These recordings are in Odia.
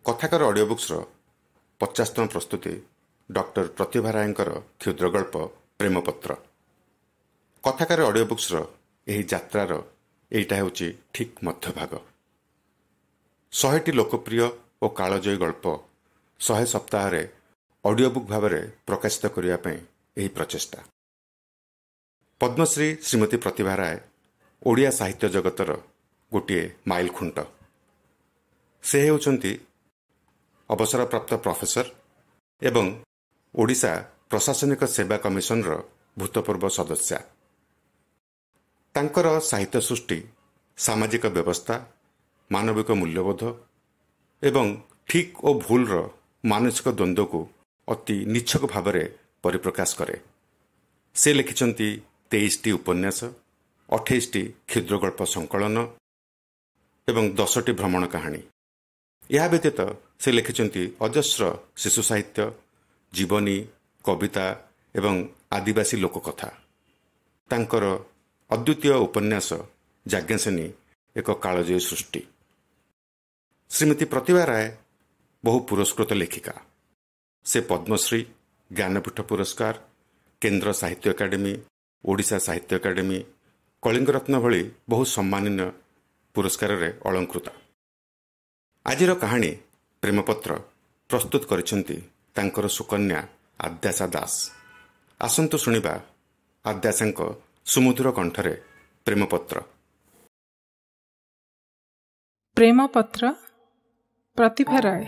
कथाकार ऑडियो बुक्स 50तम प्रस्तुति डॉक्टर प्रतिभा रायंकर क्षुद्र गल्प प्रेमपत्र। कथाकार ऑडियो बुक्स यही यात्रार एटा होची ठीक मध्यभाग। 100टी लोकप्रिय और कालजयी गल्प 100 सप्ताह ऑडियो बुक भाव में प्रकाशित करने यही प्रचेष्टा। पद्मश्री श्रीमती प्रतिभा राय ओडिया साहित्य जगतर गोटे माइल खुंट। से होचंती अवसरप्राप्त प्रोफेसर एवं ओडिशा प्रशासनिक सेवा कमिशन भूतपूर्व सदस्या। तांकर साहित्य सृष्टि सामाजिक व्यवस्था, मानविक मूल्यबोध एवं ठीक और भूल मानसिक द्वंद्व को अति निच्छक भाव में परिप्रकाश करे। से लिखिछंती 23टी उपन्यास, 28टी क्षुद्र गल्प संकलन एवं 10टी भ्रमण कहानी। यह व्यतीत से लिखिछंती अजस्र शिशु साहित्य, जीवनी, कविता एवं आदिवासी लोककथा। तांकर अद्वितीय उपन्यास जाज्ञसेनी एक कालजयी सृष्टि। श्रीमती प्रतिभा राय बहु पुरस्कृत लेखिका। से पद्मश्री, ज्ञानपीठ पुरस्कार, केंद्र साहित्य एकाडेमी, ओडिशा साहित्य एकाडेमी, कलिंगरत्न भली बहु सम्माननीय पुरस्कार अलंकृता। आजिर कहानी प्रेमपत्र प्रस्तुत करिसेंती तांकर सुकन्या आद्याशा दास। आसंतु शुणिबा आद्याशांक सुमधुर कंठरे प्रेमपत्र। प्रेमपत्र प्रतिभा राय।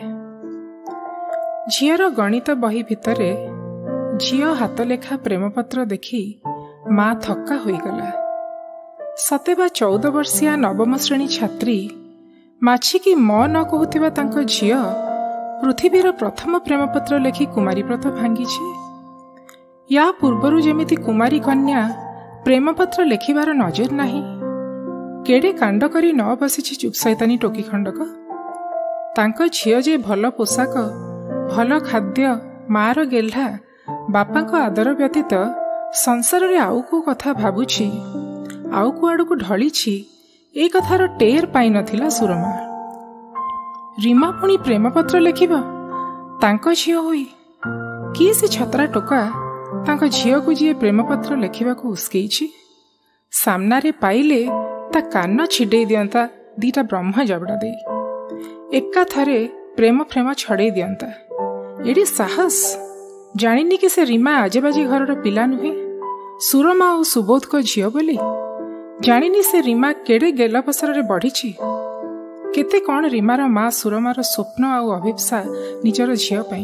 झीर गणित बही भितरे झील हाथलेखा प्रेमपत्र देखी माँ थक्का होईगला। सतेबा 14 वर्षिया नवम श्रेणी छात्री माछिकी म न कहूथिबा तांको झियो पृथ्वीर प्रथम प्रेमपत्र लेखि कुमारी व्रत भांगिछि। या पूर्वरु जेमिति कुमारी कन्या प्रेमपत्र लेखिबार नजर नाही। केडे कांड करी न बसिछि चुप सैतानी टोकी खंडक। तांको झियो जे भल पोशाक, भल खाद्य, मार गेल्हा, बापांको आदर व्यतीत संसार रे आउ को कथा भाबुछि, आउ कुआडू को ढलिछि, ए कथार टेर पाई नथिला सुरमा। रीमा पुणी प्रेमपत्र लेखिबा तांको झियो होई। किए से छतरा टोका तांको झियो को जी प्रेमपत्र लेखिबा को उस्केइछि। सामना रे पाइले ता कान छिडे दियंता दीटा ब्रह्म जबड़ा दे। एका थरे प्रेम प्रेम छड़े दियंता। एडी साहस जानिनी कि से रीमा आजेबाजी घरर पिला नुहे, सुरमा और सुबोध को झियो बोली। जानिनी से रीमा केड़े गेल पसर बढ़ी। केते कौन रीमार माँ सुरमार स्वप्न और अभिप्सा निजर झियो पाई।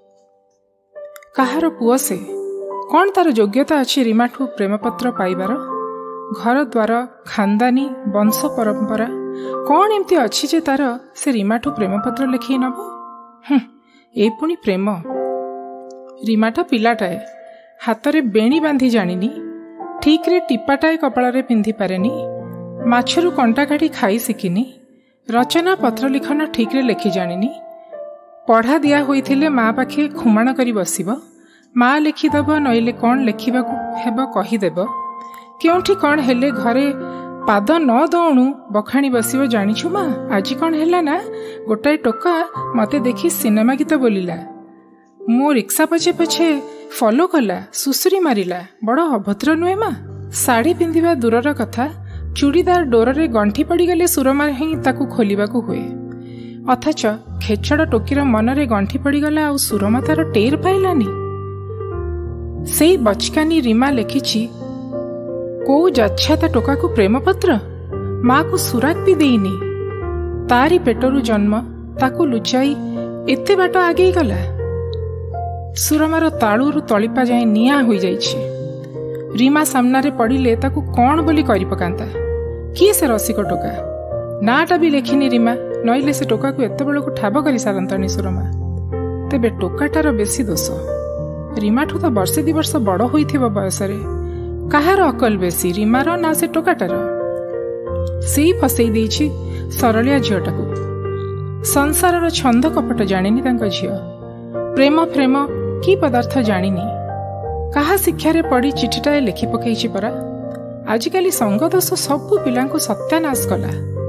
कहार पुओ से कौन तार योग्यता अच्छी रीमाठू प्रेमपत्र पाइबार। घर द्वार, खानदानी, वंश परंपरा कौन एमती अच्छी जे तार से रीमाठू प्रेमपत्र लिखी नब। ए पुणी प्रेम। रीमाटा पिलाटाए, हाथरे बेणी बांधी जानिनी, ठीक रे टिपाटाए कपाଳରେ पिंधि पारेनी, माछरू कंटा काटी खाई शिखिनी, रचना पत्र लिखन ठीक रे लेखि जानिनी। पढ़ा दिया होइथिले माँ पाखे खुमाण करी बसिब। माँ लिखिदेब, नइले कौन लेखिबाकू हेब कहिदेब। केउठी कौन हेले घरे पाद न दौणु बखाणी बसिब। जानिछु माँ आज कौन हेला ना, गोटाए टोका मते देखि सिनेमा गीत बोलिला। मो रिक्शा पछे पछे फॉलो कला, सुसुरी मारिला। बड़ अभद्र नुहे माँ। साड़ी पिंधिबा दूरर कथा, चूड़ीदार डोरे गंठी पड़गले सुरमा ही ताकू खोलिबाकू हुए। अथच खेचड़ टोकीर मनरे गंठी पड़गला आ सुरमा तार टेर पाइलानी। सेई बचकानी रीमा लेखिछि को जच्छा ता टोका को प्रेमपत्र। माँ को सुराग भी देइनी। तारी पेटरू जन्म, ताकू लुचाई एते बाट आगे गला। सुरमार तालुरु तलिपा जाए निया हो जाइछि। रीमा सामनारे पड़िले ताकू कौन बोली करि पकांता। किए से रसिक टोका। नाटा भी लेखिनी रीमा, नइले से टोका को एते बेलू ठाब करि सारंतानी सुरमा। तेबे टोकाटार बेसी दोष। रीमाठू तो वर्षे 2 वर्ष बड़ होइथिबो बयसरे। काहार अकल बेसी, रीमार ना से टोकाटार। सेई फसई देइछि सरलिया झियोटाकू। संसारर छंद कपट जानिनी तांको झियो। प्रेम प्रेम की पदार्थ जानिनी। कहा शिक्षारे पड़ी चिठीटाए लिखि पकईछि परा। आजिकाली संगदोष सबु पिलांकु सत्यानाश कला।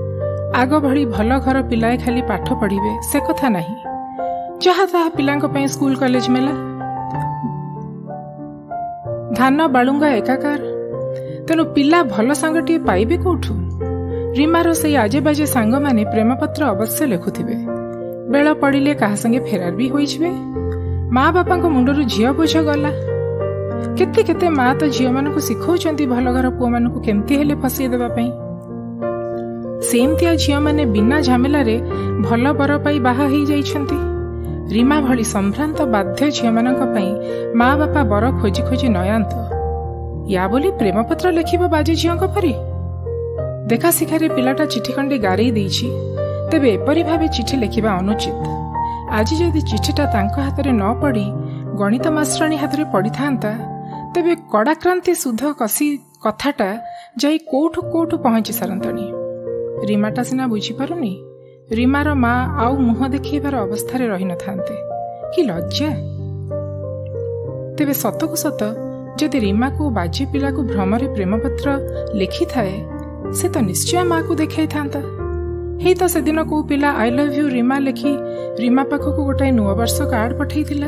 आग भली भल घर पिलाए खाली पाठ पढ़िबे से कथा नहीं। जहा ताहा पिलांक पई स्कूल कॉलेज मेला, धान बालुंगा एकाकार, तेणु पिला भल सांगटी पाइबे कोठू। रीमार से आजे बाजे सांग माने प्रेमपत्र अवश्य लिखुथिबे, बेल पड़िले कहा संगे फेरार भी होइछबे। माँ बापा मुंडरू झियो बोझ गला। केते केते माँ तो झियो मानकु सिखौचंती भल घर पुओ मानकु केमती हेले फसई देबा पई। सेमतिया झियो माने बिना झमेला रे भल बर पाई बाहा हेई जाइछंती। रीमा भली संभ्रांत बाध्य झियो मानक पई माँ बापा बर खोजी खोजी नयांत। या बोली प्रेमपत्र लिखिब बाजे झियोंक परी। देखा शिखारे पिलाटा चिठी खंडी गारेई देइछि, तेबे एपरी भावे चिठी लिखिबा अनुचित। आज जदि चिठीटा तांक हातरे न पड़ी गणित मास्टराणी हातरे पड़ी थांता, तेबे कड़ाक्रांति सुध कसी कथाटा जाई कोठु कोठु पहुंची सारंतणी। रीमाटा सिना बुझी पारुनी, रीमार माँ आउ मुह देखिबार अवस्थारे रही न थांते। कि लज्जा! तेबे सतकु सत जदि रीमा को बाजे पिला को भ्रमरे प्रेमपत्र लिखि थाए, से तो निश्चय माँ को देखाई थांता। हे तो से दिन को पिला आई लव यू रीमा लिखि रीमा पाखक गोटाए नुआ वर्ष कार्ड पठै थिला।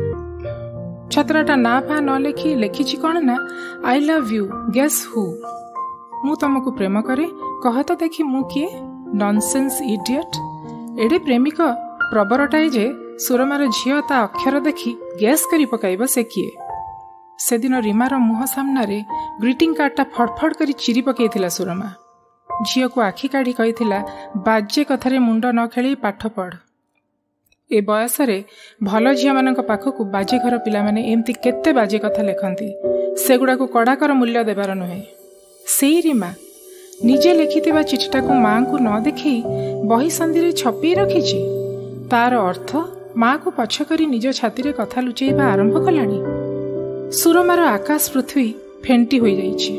छात्राटा ना फा न लिखि लिखिछि कौन ना I love you guess who, मु तुमको प्रेम करे कह तो देखी मु किए। Nonsense idiot. एडे प्रेमिक प्रबरटाए जे सुरमार झियो ता अक्षर देखी गेस करी पकाइब से किए। से दिन रीमार मुह सामने ग्रीटिंग कार्डटा फड़फड़ करी चिरी पकईथिला सुरमा। झियो को आखि काढ़ी कहिथिला बाजे कथारे मुंड न खेली पाठ पढ़। ए बयसरे भल झियो मानक पाखकु बाजे घर पिला माने एमती केते बाजे कथा लेखंती, सेगुडा को कड़ाकर मूल्य देबार नुहे। सेई रीमा निजे लिखिथिबा चिठीटा को मां को न देखी बही संधि छपी रखिछि। तार अर्थ मां को पछ करी निज छाती रे कथा लुचेइबा आरंभ कलानी। सुरमार आकाश पृथ्वी फेंटी होई जाइछि।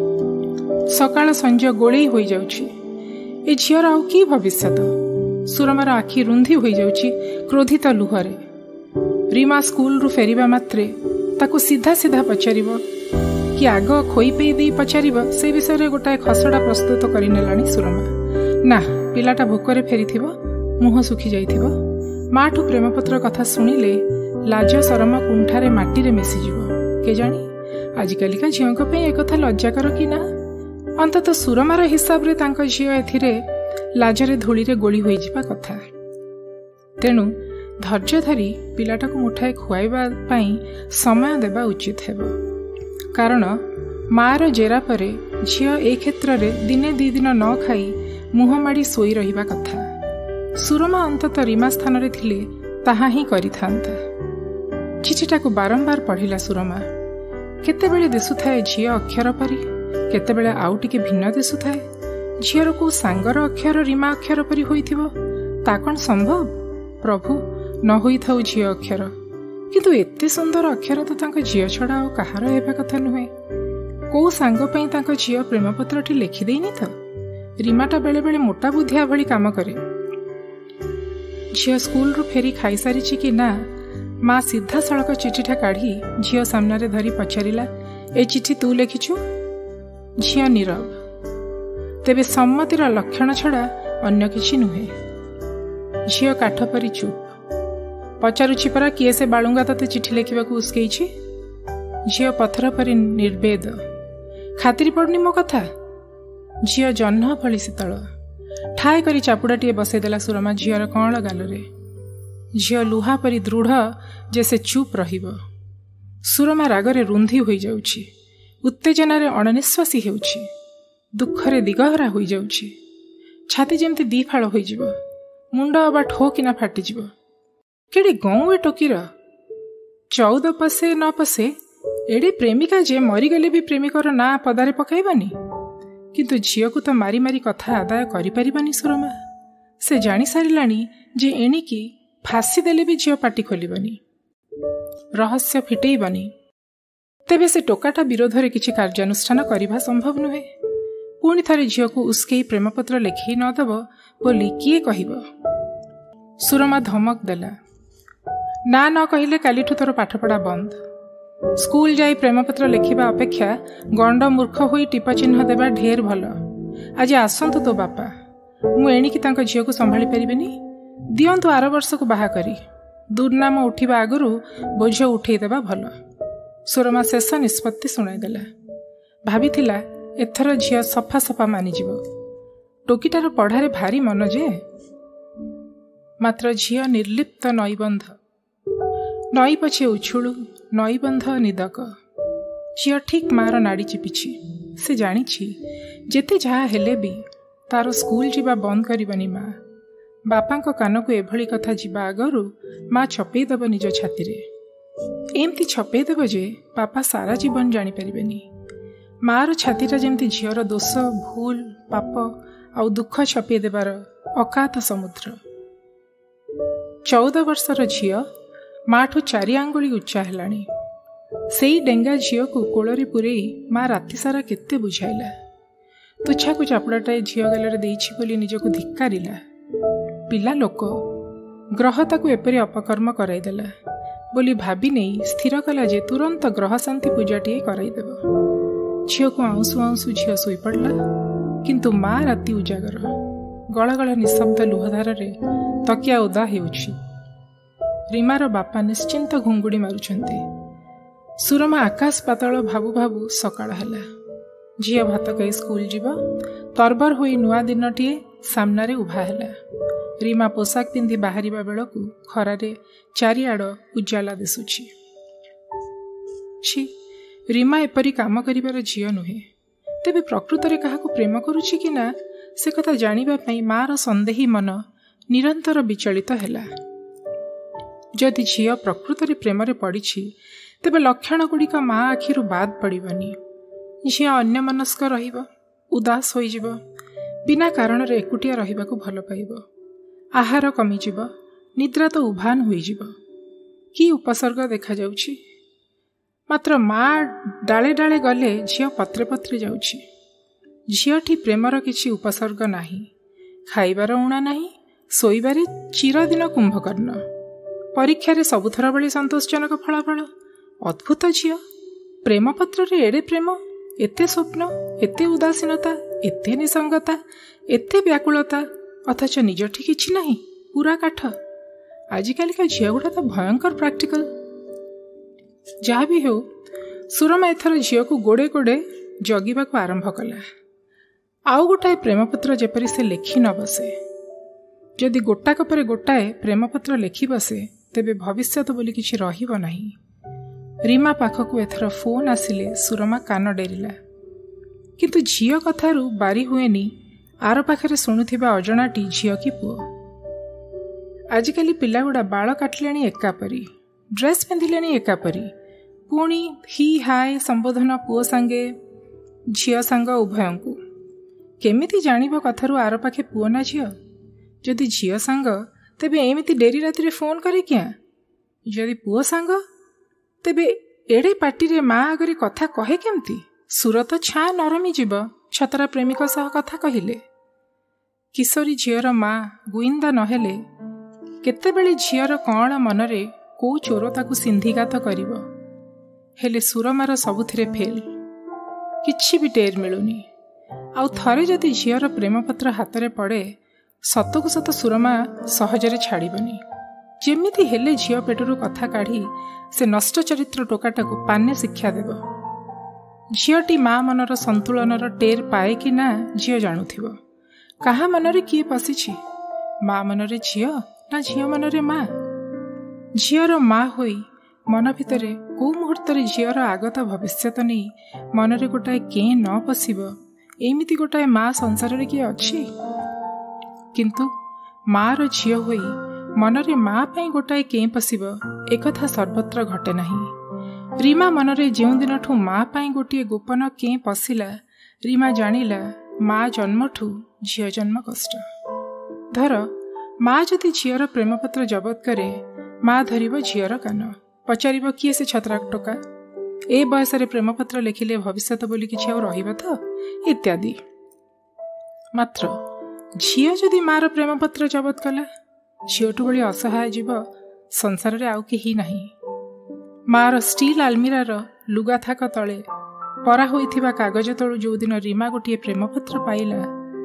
सकाळ संज गोळेई होई जाउछि। ए झियर आउ की भविष्यत। सुरमार आखि रुंधी होई जाउछि क्रोधित लुहरे। रीमा स्कूल रु फेरिबा मात्रे ताको सीधा सीधा पचारिबो कि आग खोई पे दे पचारिबो से विषय रे गोटाए खसड़ा प्रस्तुत करि नेलानी सुरमा। ना पिलाटा भोकरे फेरिथिबो, मुह सुखी जाइथिबो। माठु प्रेमपत्र कथा सुनिले लाज शरम कुंठारे माटी रे मिसिजिबो। के जानी आजिकालिका झियोंक पे एक कथा लज्जाकर कि ना। अंतत सुरमार हिसाब रे तांक झियो एथिरे लाजरे धूलिरे गोली होई जिबा कथा। तेणु धैर्य धरी पिलाटाକୁ मुठाए खुआइबा पई समय देबा उचित हेबो। कारण मार जेरा परे झियो ए क्षेत्र रे दिने दी दिन न खाई मुह माड़ी सोई रहिबा कथा। सुरमा अंतत रीमा स्थान रे थिले ताहा ही करिथांता। चिठीटाକୁ बारंबार पढ़िला सुरमा। केतेबेले दिसुथाए झियो अक्षर परी, केतेबेले आउ टिके भिन्न दिसुथाए। झियर को सांगर अक्षर रीमा अक्षर परी होइथिबो ता कोन संभव? प्रभु न होइथाउ झियो अक्षर, किंतु एते सुंदर अक्षर तो तांक झियो छड़ा आ कहार हेबा कथा नुहे। को सांग पई तांक झियो प्रेमपत्रटी लिखि देइनि त? रीमाटा बेले बेले मोटा बुद्धिया भली काम करे। झियो स्कूल रु फेरी खाई सारिछि कि ना, माँ सीधा सड़क चिठीटा काढ़ी झियो सामने रे धरी पचारिला, ए चिठी तू लिखिछु? झियो नीरव। तेबे सम्मतिर लक्षण छड़ा अन्य किछि नुहे। झियो काठ परी चुप। पचारुछि परा किए से बालुंगा तते चिठी लिखिबाकू उस्केइछि? झियो पत्थर परी निर्वेद। खातिर पड़नी मो कथा? झियो जह्न भली शीतल। ठाए करी चापुड़ाटिए बसैदेला सुरमा झियर कଅଁଳ गालरे। झियो लुहा परी दृढ़ जे से चुप रहिब। सुरमा रागरे रुंधी होई जाउछि, उत्तेजनारे अणनिश्वासी हेउछि, दुखरे दिगहरा होई जाउछि। छाती जेमती दी फाळ होई जिवो, मुंड अबा ठो किना फाटी जिवो। केडे गौ ए टोकीर 14 पसे न पसे एडे प्रेमिका जे मरीगले भी प्रेमिकर ना पदारे पकाइबानी। किंतु झियो को तो मारी मारी कथा आदाय करि परिबानी सुरमा। से जानी सारिलानी जे एणिकी फांसी देले भी झियो पाटी खोलिबानी, रहस्य फिटेइबानी। तेबे से टोकाटा विरोध रे किछि कार्यानुष्ठान करिबा संभव नुहे। पुणी थरे झियो को उस्केई प्रेमपत्र लिखि न दब बोली किए कहिब। सुरमा धमक देला, ना न कहिले कालीठु तोर पाठपढ़ा बंद। स्कूल जाई प्रेमपत्र लिखिबा अपेक्षा गंड मूर्ख होई टिप चिन्ह देबा ढेर भल। आज आसंतु तो बापा, ମୁଁ ଏଣିକି ତାଙ୍କ ଝିଅକୁ ସମ୍ଭାଳି ପାରିବିନି, ଦିଅନ୍ତୁ ଆର ବର୍ଷକୁ ବାହା କରି। ଦୁର୍ନାମ ଉଠିବା ଆଗରୁ ବୋଝ ଉଠେଇଦେବା ଭଲ। ସୁରମା ଶେଷ ନିଷ୍ପତ୍ତି ଶୁଣାଇଦେଲା। ଭାବିଥିଲା ଏଥର ଝିଅ ସଫା ସଫା ମାନିଯିବ। ଟୋକିଟାର ପଢ଼ାରେ ଭାରି ମନ ଯେ। ମାତ୍ର ଝିଅ ନିର୍ଲିପ୍ତ ନଈବନ୍ଧ। ନଈ ପଛେ ଉଛୁଳୁ, ନଈବନ୍ଧ ନିଦକ। ଝିଅ ଠିକ୍ ମା'ର ନାଡ଼ି ଚିପିଛି। ସେ ଜାଣିଛି ଯେତେ ଯାହା ହେଲେ ବି ତାର ସ୍କୁଲ ଯିବା ବନ୍ଦ କରିବନି ମା। ବାପାଙ୍କ କାନକୁ ଏଭଳି କଥା ଯିବା ଆଗରୁ ମା ଛପେଇ ଦେବ ନିଜ ଛାତିରେ। ଏମିତି ଛପେଇ ଦେବ ଯେ ବାପା ସାରା ଜୀବନ ଜାଣିପାରିବେନି। ମା'ର ଛାତିଟା ଯେମିତି ଝିଅର ଦୋଷ, ଭୁଲ, ପାପ ଆଉ ଦୁଃଖ ଛପେଇ ଦେବାର ଅକାତ ସମୁଦ୍ର। 14 ବର୍ଷର ଝିଅ ମା'ଠୁ 4 ଆଙ୍ଗୁଳି ଉଚ୍ଚା ହେଲାଣି। ସେଇ ଡେଙ୍ଗା ଝିଅକୁ କୋଳରେ ପୂରେଇ ମା ରାତିସାରା କେତେ ବୁଝାଇଲା। ତୁଚ୍ଛାକୁ ଚାପୁଡ଼ାଟାଏ ଝିଅ ଗାଲରେ ଦେଇଛି ବୋଲି ନିଜକୁ ଧିକ୍କାରିଲା। ପିଲା ଲୋକ, ଗ୍ରହ ତାକୁ ଏପରି ଅପକର୍ମ କରାଇଦେଲା ବୋଲି ଭାବି ନେଇ ସ୍ଥିର କଲା ଯେ ତୁରନ୍ତ ଗ୍ରହ ଶାନ୍ତି ପୂଜାଟିଏ କରାଇଦେବ। ଝିଅକୁ ଆଉଁସୁ ଆଉଁସୁ ଝିଅ ଶୋଇପଡ଼ିଲା। କିନ୍ତୁ ମା ରାତି ଉଜାଗର। ଗଳଗଳ ନିଶବ୍ଦ ଲୁହଧାରରେ ତକିଆ ଓଦା ହେଉଛି। ରୀମାର ବାପା ନିଶ୍ଚିନ୍ତ ଘୁଙ୍ଗୁଡ଼ି ମାରୁଛନ୍ତି। ସୁରମା ଆକାଶ ପାତାଳ ଭାବୁ ଭାବୁ ସକାଳ ହେଲା। ଝିଅ ଭାତ ଖାଇ ସ୍କୁଲ ଯିବ। ତରବର ହୋଇ ନୂଆ ଦିନଟିଏ ସାମ୍ନାରେ ଉଭା ହେଲା। ରୀମା ପୋଷାକ ପିନ୍ଧି ବାହାରିବା ବେଳକୁ ଖରାରେ ଚାରିଆଡ଼ ଉଜାଲା ଦିଶୁଛି। ଛି, ରୀମା ଏପରି କାମ କରିବାର ଝିଅ ନୁହେଁ। ତେବେ ପ୍ରକୃତରେ କାହାକୁ ପ୍ରେମ କରୁଛି କି ନା ସେ କଥା ଜାଣିବା ପାଇଁ ମା'ର ସନ୍ଦେହୀ ମନ ନିରନ୍ତର ବିଚଳିତ ହେଲା। ଯଦି ଝିଅ ପ୍ରକୃତରେ ପ୍ରେମରେ ପଡ଼ିଛି ତେବେ ଲକ୍ଷଣଗୁଡ଼ିକ ମା ଆଖିରୁ ବାଦ୍ ପଡ଼ିବନି। ଝିଅ ଅନ୍ୟମନସ୍କ ରହିବ, ଉଦାସ ହୋଇଯିବ, ବିନା କାରଣରେ ଏକୁଟିଆ ରହିବାକୁ ଭଲ ପାଇବ, ଆହାର କମିଯିବ, ନିଦ୍ରା ତ ଉଭାନ ହୋଇଯିବ। କି ଉପସର୍ଗ ଦେଖାଯାଉଛି? ମାତ୍ର ମା ଡାଳେ ଡାଳେ ଗଲେ ଝିଅ ପତ୍ରେ ପତ୍ରେ ଯାଉଛି। ଝିଅଠି ପ୍ରେମର କିଛି ଉପସର୍ଗ ନାହିଁ। ଖାଇବାର ଉଣା ନାହିଁ, ଶୋଇବାରେ ଚିରଦିନ କୁମ୍ଭକର୍ଣ୍ଣ, ପରୀକ୍ଷାରେ ସବୁଥର ଭଳି ସନ୍ତୋଷଜନକ ଫଳାଫଳ। ଅଦ୍ଭୁତ ଝିଅ! ପ୍ରେମପତ୍ରରେ ଏଡ଼େ ପ୍ରେମ, ଏତେ ସ୍ୱପ୍ନ, ଏତେ ଉଦାସୀନତା, ଏତେ ନିସଙ୍ଗତା, ଏତେ ବ୍ୟାକୁଳତା, ଅଥଚ ନିଜଠି କିଛି ନାହିଁ, ପୁରା କାଠ। ଆଜିକାଲିକା ଝିଅଗୁଡ଼ା ତ ଭୟଙ୍କର ପ୍ରାକ୍ଟିକାଲ। ଯାହା ବି ହେଉ, ସୁରମା ଏଥର ଝିଅକୁ ଗୋଡ଼େ ଗୋଡ଼େ ଜଗିବାକୁ ଆରମ୍ଭ କଲା। ଆଉ ଗୋଟାଏ ପ୍ରେମପତ୍ର ଯେପରି ସେ ଲେଖି ନ ବସେ। ଯଦି ଗୋଟାକ ପରେ ଗୋଟାଏ ପ୍ରେମପତ୍ର ଲେଖି ବସେ ତେବେ ଭବିଷ୍ୟତ ବୋଲି କିଛି ରହିବ ନାହିଁ। ରୀମା ପାଖକୁ ଏଥର ଫୋନ୍ ଆସିଲେ ସୁରମା କାନ ଡେରିଲା। କିନ୍ତୁ ଝିଅ କଥାରୁ ବାରି ହୁଏନି ଆର ପାଖରେ ଶୁଣୁଥିବା ଅଜଣାଟି ଝିଅ କି ପୁଅ। ଆଜିକାଲି ପିଲାଗୁଡ଼ା ବାଳ କାଟିଲେଣି ଏକାପରି, ଡ୍ରେସ୍ ପିନ୍ଧିଲେଣି ଏକାପରି, ପୁଣି ହି ହାଏ ସମ୍ବୋଧନ ପୁଅ ସାଙ୍ଗେ ଝିଅ ସାଙ୍ଗ ଉଭୟଙ୍କୁ। କେମିତି ଜାଣିବ କଥାରୁ ଆର ପାଖେ ପୁଅ ନା ଝିଅ? ଯଦି ଝିଅ ସାଙ୍ଗ ତେବେ ଏମିତି ଡେରି ରାତିରେ ଫୋନ୍ କରେ କିଆଁ? ଯଦି ପୁଅ ସାଙ୍ଗ ତେବେ ଏଡ଼େ ପାଟିରେ ମା ଆଗରେ କଥା କହେ କେମିତି? ସୁର ତ ଛାଁ ନରମି ଯିବ ଛତରା ପ୍ରେମିକ ସହ କଥା କହିଲେ। କିଶୋରୀ ଝିଅର ମା ଗୁଇନ୍ଦା ନହେଲେ କେତେବେଳେ ଝିଅର କଅଁଳ ମନରେ କୋଉ ଚୋର ତାକୁ ସିନ୍ଧିଘାତ କରିବ। ହେଲେ ସୁରମାର ସବୁଥିରେ ଫେଲ୍, କିଛି ବି ଟେର୍ ମିଳୁନି। ଆଉ ଥରେ ଯଦି ଝିଅର ପ୍ରେମପତ୍ର ହାତରେ ପଡ଼େ ସତକୁ ସତ ସୁରମା ସହଜରେ ଛାଡ଼ିବନି। ଯେମିତି ହେଲେ ଝିଅ ପେଟରୁ କଥା କାଢ଼ି ସେ ନଷ୍ଟ ଚରିତ୍ର ଟୋକାଟାକୁ ପାନେ ଶିକ୍ଷା ଦେବ। ଝିଅଟି ମା ମନର ସନ୍ତୁଳନର ଟେର୍ ପାଏ କି ନା ଝିଅ ଜାଣୁଥିବ। କାହା ମନରେ କିଏ ପଶିଛି? ମା ମନରେ ଝିଅ ନା ଝିଅ ମନରେ ମା? ଝିଅର ମା ହୋଇ ମନ ଭିତରେ କୋଉ ମୁହୂର୍ତ୍ତରେ ଝିଅର ଆଗତ ଭବିଷ୍ୟତ ନେଇ ମନରେ ଗୋଟାଏ କେଁ ନ ପଶିବ, ଏମିତି ଗୋଟାଏ ମା ସଂସାରରେ କିଏ ଅଛି? କିନ୍ତୁ ମା'ର ଝିଅ ହୋଇ ମନରେ ମା ପାଇଁ ଗୋଟାଏ କେଁ ପଶିବ ଏକଥା ସର୍ବତ୍ର ଘଟେ ନାହିଁ। ରୀମା ମନରେ ଯେଉଁ ଦିନଠୁ ମା ପାଇଁ ଗୋଟିଏ ଗୋପନ କେଁ ପଶିଲା, ରୀମା ଜାଣିଲା ମା ଜନ୍ମଠୁ ଝିଅ ଜନ୍ମ କଷ୍ଟ। ଧର ମା ଯଦି ଝିଅର ପ୍ରେମପତ୍ର ଜବତ କରେ, ମା ଧରିବ ଝିଅର କାନ, ପଚାରିବ କିଏ ସେ ଛତରା ଟୋକା, ଏ ବୟସରେ ପ୍ରେମପତ୍ର ଲେଖିଲେ ଭବିଷ୍ୟତ ବୋଲି କିଛି ଆଉ ରହିବ ତ, ଇତ୍ୟାଦି। ମାତ୍ର ଝିଅ ଯଦି ମା'ର ପ୍ରେମପତ୍ର ଜବତ କଲା, ଝିଅଠୁ ଭଳି ଅସହାୟ ଜୀବ ସଂସାରରେ ଆଉ କେହି ନାହିଁ। ମା'ର ଷ୍ଟିଲ୍ ଆଲମିରାର ଲୁଗାଥାକ ତଳେ ପରା ହୋଇଥିବା କାଗଜ ତଳୁ ଯେଉଁଦିନ ରୀମା ଗୋଟିଏ ପ୍ରେମପତ୍ର ପାଇଲା,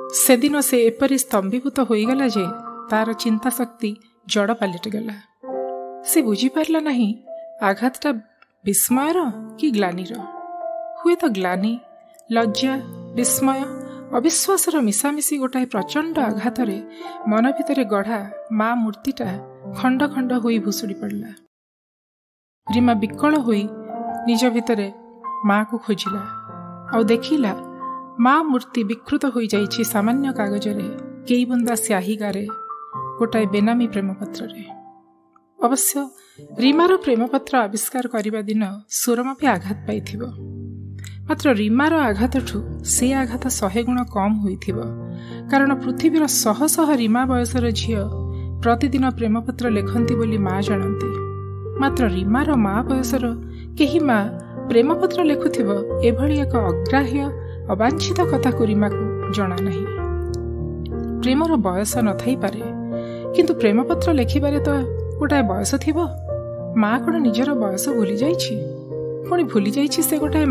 ସେଦିନ ସେ ଏପରି ସ୍ତମ୍ଭୀଭୂତ ହୋଇଗଲା ଯେ ତାର ଚିନ୍ତା ଶକ୍ତି ଜଡ଼ ପାଲଟିଗଲା। ସେ ବୁଝିପାରିଲା ନାହିଁ ଆଘାତଟା ବିସ୍ମୟର କି ଗ୍ଲାନିର। ହୁଏତ ଗ୍ଲାନି, ଲଜ୍ଜା, ବିସ୍ମୟ, ଅବିଶ୍ୱାସର ମିଶାମିଶି ଗୋଟାଏ ପ୍ରଚଣ୍ଡ ଆଘାତରେ ମନ ଭିତରେ ଗଢ଼ା ମା ମୂର୍ତ୍ତିଟା ଖଣ୍ଡ ଖଣ୍ଡ ହୋଇ ଭୁଷୁଡ଼ି ପଡ଼ିଲା। ରୀମା ବିକଳ ହୋଇ ନିଜ ଭିତରେ ମାକୁ ଖୋଜିଲା ଆଉ ଦେଖିଲା ମା ମୂର୍ତ୍ତି ବିକୃତ ହୋଇଯାଇଛି ସାମାନ୍ୟ କାଗଜରେ, କେଇ ବୁନ୍ଦା ସ୍ୟାହିଗାରେ, ଗୋଟାଏ ବେନାମୀ ପ୍ରେମପତ୍ରରେ। ଅବଶ୍ୟ ରୀମାର ପ୍ରେମପତ୍ର ଆବିଷ୍କାର କରିବା ଦିନ ସୁରମା ବି ଆଘାତ ପାଇଥିବ। ମାତ୍ର ରୀମାର ଆଘାତଠୁ ସେ ଆଘାତ 100 ଗୁଣ କମ୍ ହୋଇଥିବ, କାରଣ ପୃଥିବୀର ଶହ ଶହ ରୀମା ବୟସର ଝିଅ ପ୍ରତିଦିନ ପ୍ରେମପତ୍ର ଲେଖନ୍ତି ବୋଲି ମା ଜାଣନ୍ତି। ମାତ୍ର ରୀମାର ମା ବୟସର କେହି ମା ପ୍ରେମପତ୍ର ଲେଖୁଥିବ ଏଭଳି ଏକ ଅଗ୍ରାହ୍ୟ ଅବାଞ୍ଛିତ କଥାକୁ ରୀମାକୁ ଜଣା ନାହିଁ। ପ୍ରେମର ବୟସ ନଥାଇପାରେ, କିନ୍ତୁ ପ୍ରେମପତ୍ର ଲେଖିବାରେ ତ ଗୋଟାଏ ବୟସ ଥିବ। ମା କ'ଣ ନିଜର ବୟସ ଭୁଲି ଯାଇଛି? ପୁଣି ଭୁଲି ଯାଇଛି ସେ ଗୋଟାଏ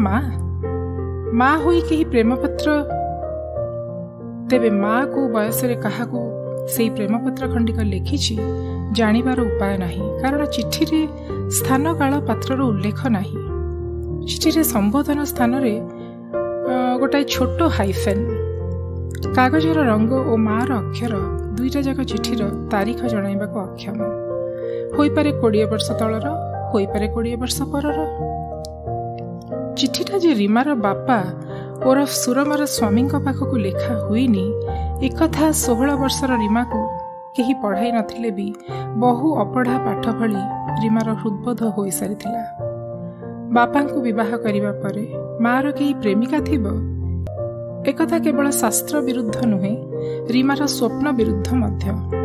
ମା ହୋଇ କେହି ପ୍ରେମପତ୍ର, ତେବେ ମା କୋଉ ବୟସରେ କାହାକୁ ସେଇ ପ୍ରେମପତ୍ର ଖଣ୍ଡିକ ଲେଖିଛି ଜାଣିବାର ଉପାୟ ନାହିଁ, କାରଣ ଚିଠିରେ ସ୍ଥାନ କାଳ ପାତ୍ରର ଉଲ୍ଲେଖ ନାହିଁ। ଚିଠିରେ ସମ୍ବୋଧନ ସ୍ଥାନରେ ଗୋଟାଏ ଛୋଟ ହାଇଫେନ୍, କାଗଜର ରଙ୍ଗ ଓ ମାର ଅକ୍ଷର ଦୁଇଟା ଯାକ ଚିଠିର ତାରିଖ ଜଣାଇବାକୁ ଅକ୍ଷମ। ହୋଇପାରେ 20 ବର୍ଷ ତଳର, ହୋଇପାରେ 20 ବର୍ଷ ପରର। ଚିଠିଟା ଯେ ରୀମାର ବାପା ଓରଫ ସୁରମାର ସ୍ୱାମୀଙ୍କ ପାଖକୁ ଲେଖା ହୋଇନି, ଏକଥା 16 ବର୍ଷର ରୀମାକୁ କେହି ପଢ଼ାଇ ନଥିଲେ ବି ବହୁ ଅପଢ଼ା ପାଠ ଭଳି ରୀମାର ହୃଦବୋଧ ହୋଇସାରିଥିଲା। ବାପାଙ୍କୁ ବିବାହ କରିବା ପରେ ମାର କେହି ପ୍ରେମିକା ଥିବ, ଏକଥା କେବଳ ଶାସ୍ତ୍ର ବିରୁଦ୍ଧ ନୁହେଁ, ରୀମାର ସ୍ୱପ୍ନ ବିରୁଦ୍ଧ ମଧ୍ୟ।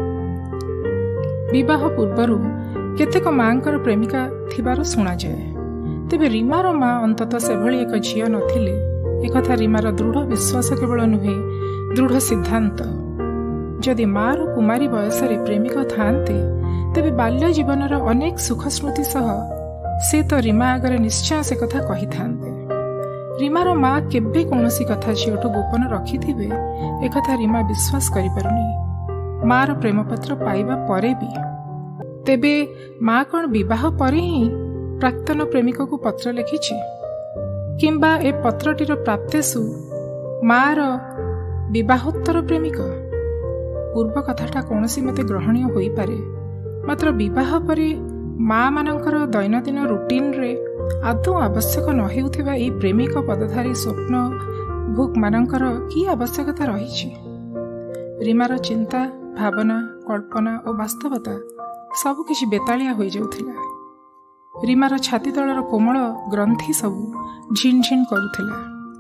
ବିବାହ ପୂର୍ବରୁ କେତେକ ମାଙ୍କର ପ୍ରେମିକା ଥିବାର ଶୁଣାଯାଏ, ତେବେ ରୀମାର ମା ଅନ୍ତତଃ ସେଭଳି ଏକ ଝିଅ ନଥିଲେ ଏକଥା ରୀମାର ଦୃଢ଼ ବିଶ୍ୱାସ କେବଳ ନୁହେଁ, ଦୃଢ଼ ସିଦ୍ଧାନ୍ତ। ଯଦି ମାର କୁମାରୀ ବୟସରେ ପ୍ରେମିକ ଥାଆନ୍ତେ, ତେବେ ବାଲ୍ୟ ଜୀବନର ଅନେକ ସୁଖ ସ୍ମୃତି ସହ ସେ ତ ରୀମା ଆଗରେ ନିଶ୍ଚୟ ସେ କଥା କହିଥାନ୍ତେ। ରୀମାର ମା କେବେ କୌଣସି କଥା ଝିଅଠୁ ଗୋପନ ରଖିଥିବେ ଏକଥା ରୀମା ବିଶ୍ୱାସ କରିପାରୁନି, ମାର ପ୍ରେମପତ୍ର ପାଇବା ପରେ ବି। ତେବେ ମା କ'ଣ ବିବାହ ପରେ ହିଁ ପ୍ରାକ୍ତନ ପ୍ରେମିକକୁ ପତ୍ର ଲେଖିଛି? କିମ୍ବା ଏ ପତ୍ରଟିର ପ୍ରାପ୍ତେଷୁ ମାର ବିବାହୋତ୍ତର ପ୍ରେମିକ? ପୂର୍ବ କଥାଟା କୌଣସି ମତେ ଗ୍ରହଣୀୟ ହୋଇପାରେ, ମାତ୍ର ବିବାହ ପରେ ମା ମାନଙ୍କର ଦୈନନ୍ଦିନ ରୁଟିନ୍ରେ ଆଦୌ ଆବଶ୍ୟକ ନ ହେଉଥିବା ଏହି ପ୍ରେମିକ ପଦଧାରୀ ସ୍ୱପ୍ନ ଭୁକ୍ ମାନଙ୍କର କି ଆବଶ୍ୟକତା ରହିଛି? ରୀମାର ଚିନ୍ତା, ଭାବନା, କଳ୍ପନା ଓ ବାସ୍ତବତା ସବୁକିଛି ବେତାଳିଆ ହୋଇଯାଉଥିଲା। ରୀମାର ଛାତି ତଳର କୋମଳ ଗ୍ରନ୍ଥି ସବୁ ଝିନ୍ ଝିନ୍ କରୁଥିଲା।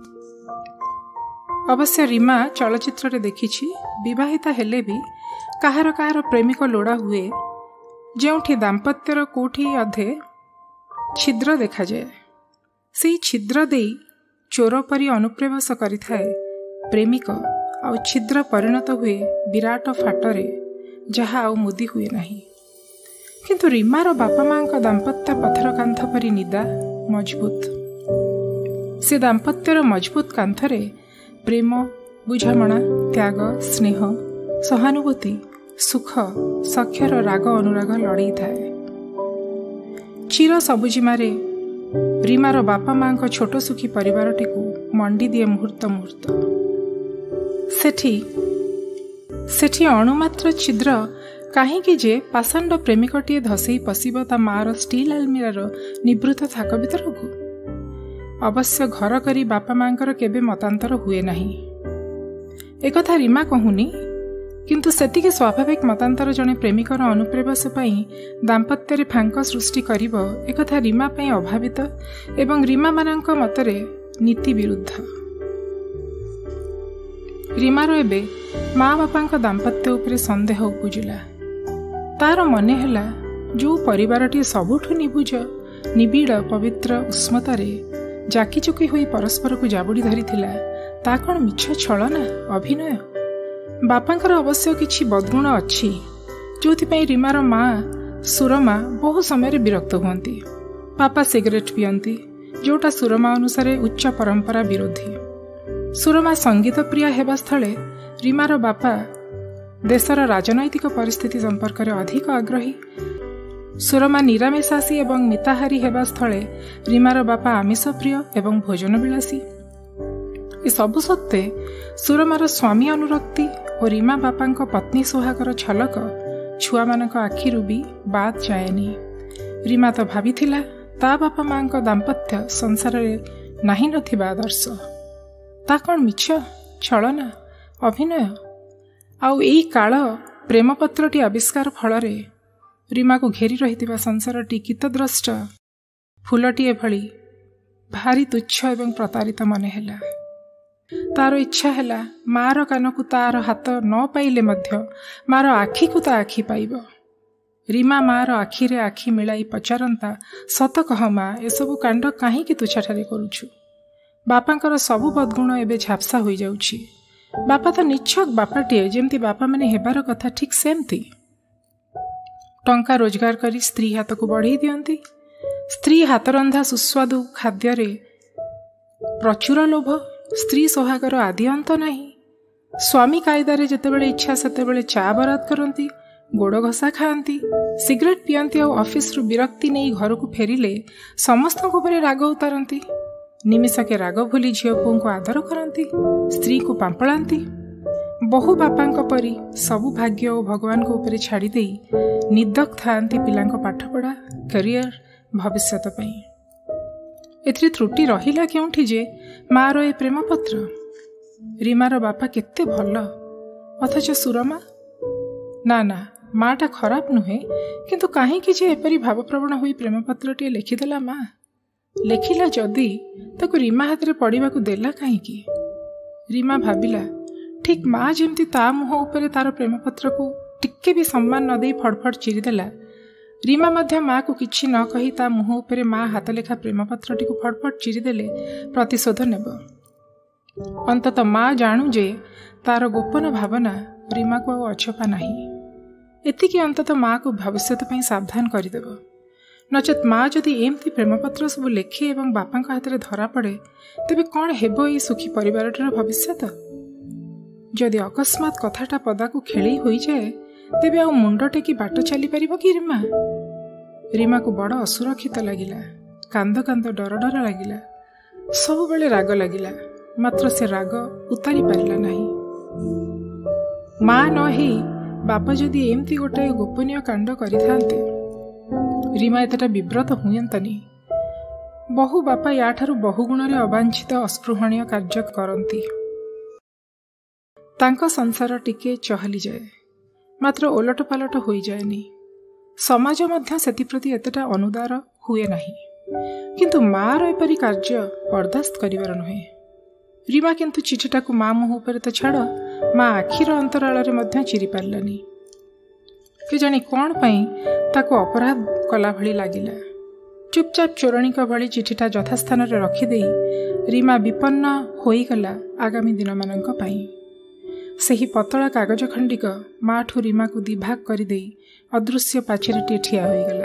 ଅବଶ୍ୟ ରୀମା ଚଳଚ୍ଚିତ୍ରରେ ଦେଖିଛି, ବିବାହିତା ହେଲେ ବି କାହାର କାହାର ପ୍ରେମିକ ଲୋଡ଼ା ହୁଏ, ଯେଉଁଠି ଦାମ୍ପତ୍ୟର କୋଉଠି ଅଧେ ଛିଦ୍ର ଦେଖାଯାଏ। ସେହି ଛିଦ୍ର ଦେଇ ଚୋର ପରି ଅନୁପ୍ରବେଶ କରିଥାଏ ପ୍ରେମିକ, ଆଉ ଛିଦ୍ର ପରିଣତ ହୁଏ ବିରାଟ ଫାଟରେ, ଯାହା ଆଉ ମୁଦି ହୁଏ ନାହିଁ। କିନ୍ତୁ ରୀମାର ବାପା ମାଙ୍କ ଦାମ୍ପତ୍ୟ ପଥର କାନ୍ଥ ପରି ନିଦା, ମଜବୁତ। ସେ ଦାମ୍ପତ୍ୟର ମଜବୁତ କାନ୍ଥରେ ପ୍ରେମ, ବୁଝାମଣା, ତ୍ୟାଗ, ସ୍ନେହ, ସହାନୁଭୂତି, ସୁଖ, ସଖ୍ୟର ରାଗ ଅନୁରାଗ ଲଢ଼େଇଥାଏ। ଚିର ସବୁଜିମାରେ ରୀମାର ବାପା ମାଙ୍କ ଛୋଟ ସୁଖୀ ପରିବାରଟିକୁ ମଣ୍ଡି ଦିଏ ମୁହୂର୍ତ୍ତ ମୁହୂର୍ତ୍ତ। ସେଠି ଅଣୁମାତ୍ର ଛିଦ୍ର କାହିଁକି ଯେ ପାଷାଣ୍ଡ ପ୍ରେମିକଟିଏ ଧସେଇ ପଶିବ ତା ମାର ଷ୍ଟିଲ୍ ଆଲମିରାର ନିବୃତ ଥାକ ଭିତରକୁ? ଅବଶ୍ୟ ଘର କରି ବାପା ମାଙ୍କର କେବେ ମତାନ୍ତର ହୁଏ ନାହିଁ, ଏକଥା ରୀମା କହୁନି, କିନ୍ତୁ ସେତିକି ସ୍ୱାଭାବିକ ମତାନ୍ତର ଜଣେ ପ୍ରେମିକର ଅନୁପ୍ରବେଶ ପାଇଁ ଦାମ୍ପତ୍ୟରେ ଫାଙ୍କ ସୃଷ୍ଟି କରିବ ଏକଥା ରୀମା ପାଇଁ ଅଭାବିତ ଏବଂ ରୀମାମାନଙ୍କ ମତରେ ନୀତି ବିରୁଦ୍ଧ। ରୀମାର ଏବେ ମା ବାପାଙ୍କ ଦାମ୍ପତ୍ୟ ଉପରେ ସନ୍ଦେହ ଉପୁଜିଲା। ତାର ମନେ ହେଲା ଯେଉଁ ପରିବାରଟି ସବୁଠୁ ନିବିଡ଼ ପବିତ୍ର ଉଷ୍ମତାରେ ଜାକିଚୁକି ହୋଇ ପରସ୍ପରକୁ ଜାବୁଡ଼ି ଧରିଥିଲା, ତା କ'ଣ ମିଛ ଛଳନା, ଅଭିନୟ? ବାପାଙ୍କର ଅବଶ୍ୟ କିଛି ବଦଗୁଣ ଅଛି, ଯେଉଁଥିପାଇଁ ରୀମାର ମା ସୁରମା ବହୁ ସମୟରେ ବିରକ୍ତ ହୁଅନ୍ତି। ବାପା ସିଗାରେଟ୍ ପିଅନ୍ତି, ଯେଉଁଟା ସୁରମା ଅନୁସାରେ ଉଚ୍ଚ ପରମ୍ପରା ବିରୋଧୀ। ସୁରମା ସଙ୍ଗୀତ ପ୍ରିୟା ହେବା ସ୍ଥଳେ ରୀମାର ବାପା ଦେଶର ରାଜନୈତିକ ପରିସ୍ଥିତି ସମ୍ପର୍କରେ ଅଧିକ ଆଗ୍ରହୀ। ସୁରମା ନିରାମିଷାସୀ ଏବଂ ମିତାହାରୀ ହେବା ସ୍ଥଳେ ରୀମାର ବାପା ଆମିଷ ପ୍ରିୟ ଏବଂ ଭୋଜନ ବିଳାସୀ। ଏସବୁ ସତ୍ତ୍ୱେ ସୁରମାର ସ୍ୱାମୀ ଅନୁରକ୍ତି ଓ ରୀମା ବାପାଙ୍କ ପତ୍ନୀ ସୁହାଗର ଝଲକ ଛୁଆମାନଙ୍କ ଆଖିରୁ ବି ବାଦ୍ ଯାଏନି। ରୀମା ତ ଭାବିଥିଲା ତା ବାପା ମାଙ୍କ ଦାମ୍ପତ୍ୟ ସଂସାରରେ ନାହିଁ ନଥିବା ଆଦର୍ଶ। ତା କ'ଣ ମିଛ, ଛଳନା, ଅଭିନୟ? ଆଉ ଏଇ କାଳ ପ୍ରେମପତ୍ରଟି ଆବିଷ୍କାର ଫଳରେ ରୀମାକୁ ଘେରି ରହିଥିବା ସଂସାରଟି କିତଦ୍ରଷ୍ଟ ଫୁଲଟିଏ ଭଳି ଭାରି ତୁଚ୍ଛ ଏବଂ ପ୍ରତାରିତ ମନେ ହେଲା। ତାର ଇଚ୍ଛା ହେଲା ମାର କାନକୁ ତାର ହାତ ନ ପାଇଲେ ମଧ୍ୟ ମାର ଆଖିକୁ ତା ଆଖି ପାଇବ। ରୀମା ମାର ଆଖିରେ ଆଖି ମିଳାଇ ପଚାରନ୍ତା, ସତ କହ ମା, ଏସବୁ କାଣ୍ଡ କାହିଁକି ତୁ ଛାଠାରେ କରୁଛୁ? ବାପାଙ୍କର ସବୁ ବଦଗୁଣ ଏବେ ଝାପ୍ସା ହୋଇଯାଉଛି। ବାପା ତ ନିଛକ ବାପାଟିଏ, ଯେମିତି ବାପାମାନେ ହେବାର କଥା ଠିକ୍ ସେମିତି। ଟଙ୍କା ରୋଜଗାର କରି ସ୍ତ୍ରୀ ହାତକୁ ବଢ଼େଇ ଦିଅନ୍ତି। ସ୍ତ୍ରୀ ହାତରନ୍ଧା ସୁସ୍ୱାଦୁ ଖାଦ୍ୟରେ ପ୍ରଚୁର ଲୋଭ। ସ୍ତ୍ରୀ ସୋହାଗର ଆଦି ଅନ୍ତ ନାହିଁ। ସ୍ୱାମୀ କାଇଦାରେ ଯେତେବେଳେ ଇଚ୍ଛା ସେତେବେଳେ ଚା ବରାଦ କରନ୍ତି, ଗୋଡ଼ ଘଷା ଖାଆନ୍ତି, ସିଗାରେଟ୍ ପିଅନ୍ତି ଆଉ ଅଫିସରୁ ବିରକ୍ତି ନେଇ ଘରକୁ ଫେରିଲେ ସମସ୍ତଙ୍କ ଉପରେ ରାଗ ଉତାରନ୍ତି। ନିମିଷକେ ରାଗ ଭୁଲି ଝିଅ ପୁଅଙ୍କୁ ଆଦର କରନ୍ତି, ସ୍ତ୍ରୀକୁ ପାମ୍ପଳାନ୍ତି। ବହୁ ବାପାଙ୍କ ପରି ସବୁ ଭାଗ୍ୟ ଓ ଭଗବାନଙ୍କ ଉପରେ ଛାଡ଼ି ଦେଇ ନିର୍ଦ୍ଦକ ଥାଆନ୍ତି ପିଲାଙ୍କ ପାଠପଢ଼ା, କ୍ୟାରିୟର, ଭବିଷ୍ୟତ ପାଇଁ। ଏଥିରେ ତ୍ରୁଟି ରହିଲା କେଉଁଠି ଯେ ମାର ଏ ପ୍ରେମପତ୍ର? ରୀମାର ବାପା କେତେ ଭଲ, ଅଥଚ ସୁରମା? ନା ନା, ମାଟା ଖରାପ ନୁହେଁ, କିନ୍ତୁ କାହିଁକି ଯେ ଏପରି ଭାବପ୍ରବଣ ହୋଇ ପ୍ରେମପତ୍ରଟିଏ ଲେଖିଦେଲା ମା? ଲେଖିଲା ଯଦି ତାକୁ ରୀମା ହାତରେ ପଢ଼ିବାକୁ ଦେଲା କାହିଁକି? ରୀମା ଭାବିଲା, ଠିକ୍ ମା ଯେମିତି ତା ମୁହଁ ଉପରେ ତାର ପ୍ରେମପତ୍ରକୁ ଟିକେ ବି ସମ୍ମାନ ନ ଦେଇ ଫଡ଼ଫଡ଼ ଚିରିଦେଲା, ରୀମା ମଧ୍ୟ ମାକୁ କିଛି ନ କହି ତା ମୁହଁ ଉପରେ ମା ହାତଲେଖା ପ୍ରେମପତ୍ରଟିକୁ ଫଡ଼ଫଡ଼ ଚିରିଦେଲେ ପ୍ରତିଶୋଧ ନେବ। ଅନ୍ତତଃ ମା ଜାଣୁ ଯେ ତାର ଗୋପନ ଭାବନା ରୀମାକୁ ଆଉ ଅଛପା ନାହିଁ। ଏତିକି ଅନ୍ତତଃ ମାକୁ ଭବିଷ୍ୟତ ପାଇଁ ସାବଧାନ କରିଦେବ। ନଚେତ୍ ମା ଯଦି ଏମିତି ପ୍ରେମପତ୍ର ସବୁ ଲେଖେ ଏବଂ ବାପାଙ୍କ ହାତରେ ଧରା ପଡ଼େ, ତେବେ କ'ଣ ହେବ ଏଇ ସୁଖୀ ପରିବାରଟିର ଭବିଷ୍ୟତ? ଯଦି ଅକସ୍ମାତ୍ କଥାଟା ପଦାକୁ ଖେଳେଇ ହୋଇଯାଏ, ତେବେ ଆଉ ମୁଣ୍ଡ ଟେକି ବାଟ ଚାଲିପାରିବ କି ରୀମା? ରୀମାକୁ ବଡ଼ ଅସୁରକ୍ଷିତ ଲାଗିଲା। କାନ୍ଦ କାନ୍ଦ ଡର ଡର ଲାଗିଲା। ସବୁବେଳେ ରାଗ ଲାଗିଲା, ମାତ୍ର ସେ ରାଗ ଉତାରି ପାରିଲା ନାହିଁ। ମା ନ ହେଇ ବାପା ଯଦି ଏମିତି ଗୋଟାଏ ଗୋପନୀୟ କାଣ୍ଡ କରିଥାନ୍ତେ, ରୀମା ଏତେଟା ବିବ୍ରତ ହୁଅନ୍ତାନି। ବହୁ ବାପା ୟାଠାରୁ ବହୁ ଗୁଣରେ ଅବାଞ୍ଛିତ ଅସ୍ପୃହଣୀୟ କାର୍ଯ୍ୟ କରନ୍ତି। ତାଙ୍କ ସଂସାର ଟିକେ ଚହଲିଯାଏ, ମାତ୍ର ଓଲଟପାଲଟ ହୋଇଯାଏନି। ସମାଜ ମଧ୍ୟ ସେଥିପ୍ରତି ଏତେଟା ଅନୁଦାର ହୁଏ ନାହିଁ। କିନ୍ତୁ ମାର ଏପରି କାର୍ଯ୍ୟ ବରଦାସ୍ତ କରିବାର ନୁହେଁ। ରୀମା କିନ୍ତୁ ଚିଠିଟାକୁ ମା ମୁହଁ ଉପରେ ତ ଛାଡ଼, ମା ଆଖିର ଅନ୍ତରାଳରେ ମଧ୍ୟ ଚିରି ପାରିଲାନି। କେଜାଣି କ'ଣ ପାଇଁ ତାକୁ ଅପରାଧ କଲା ଭଳି ଲାଗିଲା। ଚୁପଚାପ ଚୋରଣୀଙ୍କ ଭଳି ଚିଠିଟା ଯଥାସ୍ଥାନରେ ରଖିଦେଇ ରୀମା ବିପନ୍ନ ହୋଇଗଲା ଆଗାମୀ ଦିନମାନଙ୍କ ପାଇଁ। ସେହି ପତଳା କାଗଜ ଖଣ୍ଡିକ ମାଠୁ ରୀମାକୁ ଦିଭାଗ କରିଦେଇ ଅଦୃଶ୍ୟ ପାଚେରୀଟିଏ ଠିଆ ହୋଇଗଲା।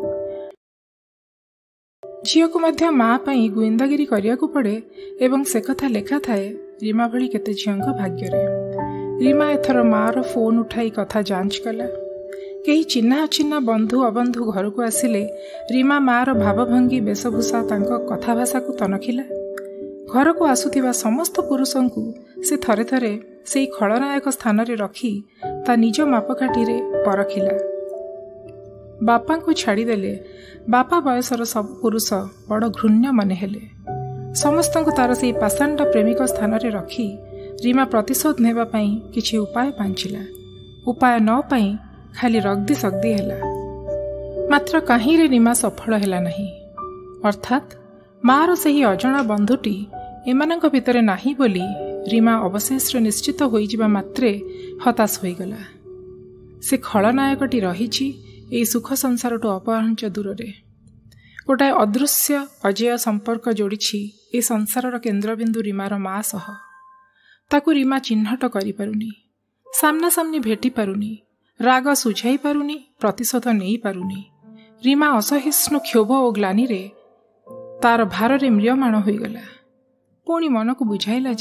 ଝିଅକୁ ମଧ୍ୟ ମା ପାଇଁ ଗୁଇନ୍ଦାଗିରି କରିବାକୁ ପଡ଼େ ଏବଂ ସେ କଥା ଲେଖା ଥାଏ ରୀମା ଭଳି କେତେ ଝିଅଙ୍କ ଭାଗ୍ୟରେ। ରୀମା ଏଥର ମାର ଫୋନ୍ ଉଠାଇ କଥା ଯାଞ୍ଚ କଲା। କେହି ଚିହ୍ନା ଅଚିହ୍ନା ବନ୍ଧୁ ଅବନ୍ଧୁ ଘରକୁ ଆସିଲେ ରୀମା ମାର ଭାବଭଙ୍ଗୀ, ବେଶଭୂଷା, ତାଙ୍କ କଥାଭାଷାକୁ ତନଖିଲା। ଘରକୁ ଆସୁଥିବା ସମସ୍ତ ପୁରୁଷଙ୍କୁ ସେ ଥରେ ଥରେ ସେଇ ଖଳନାୟକ ସ୍ଥାନରେ ରଖି ତା ନିଜ ମାପକାଠିରେ ପରଖିଲା। ବାପାଙ୍କୁ ଛାଡ଼ିଦେଲେ ବାପା ବୟସର ସବୁ ପୁରୁଷ ବଡ଼ ଘୃଣ୍ୟ ମନେ ହେଲେ। ସମସ୍ତଙ୍କୁ ତାର ସେଇ ପାଷାଣ୍ଡ ପ୍ରେମିକ ସ୍ଥାନରେ ରଖି ରୀମା ପ୍ରତିଶୋଧ ନେବା ପାଇଁ କିଛି ଉପାୟ ପାଞ୍ଚିଲା। ଉପାୟ ନ ପାଇ ଖାଲି ରଗଦି ସଗଦି ହେଲା। ମାତ୍ର କାହିଁରେ ରୀମା ସଫଳ ହେଲା ନାହିଁ। ଅର୍ଥାତ୍ ମାର ସେହି ଅଜଣା ବନ୍ଧୁଟି ଏମାନଙ୍କ ଭିତରେ ନାହିଁ ବୋଲି ରୀମା ଅବଶେଷରେ ନିଶ୍ଚିତ ହୋଇଯିବା ମାତ୍ରେ ହତାଶ ହୋଇଗଲା। ସେ ଖଳନାୟକଟି ରହିଛି ଏଇ ସୁଖ ସଂସାରଠୁ ଅପହଞ୍ଚ ଦୂରରେ। ଗୋଟାଏ ଅଦୃଶ୍ୟ ଅଜେୟ ସମ୍ପର୍କ ଯୋଡ଼ିଛି ଏ ସଂସାରର କେନ୍ଦ୍ରବିନ୍ଦୁ ରୀମାର ମା ସହ। ତାକୁ ରୀମା ଚିହ୍ନଟ କରିପାରୁନି, ସାମ୍ନାସାମ୍ନି ଭେଟି ପାରୁନି, ରାଗ ସୁଝାଇ ପାରୁନି, ପ୍ରତିଶୋଧ ନେଇପାରୁନି। ରୀମା ଅସହିଷ୍ଣୁ କ୍ଷୋଭ ଓ ଗ୍ଲାନିରେ ତାର ଭାରରେ ମ୍ରିୟମାଣ ହୋଇଗଲା। ପୁଣି ମନକୁ ବୁଝାଇଲା ଯେ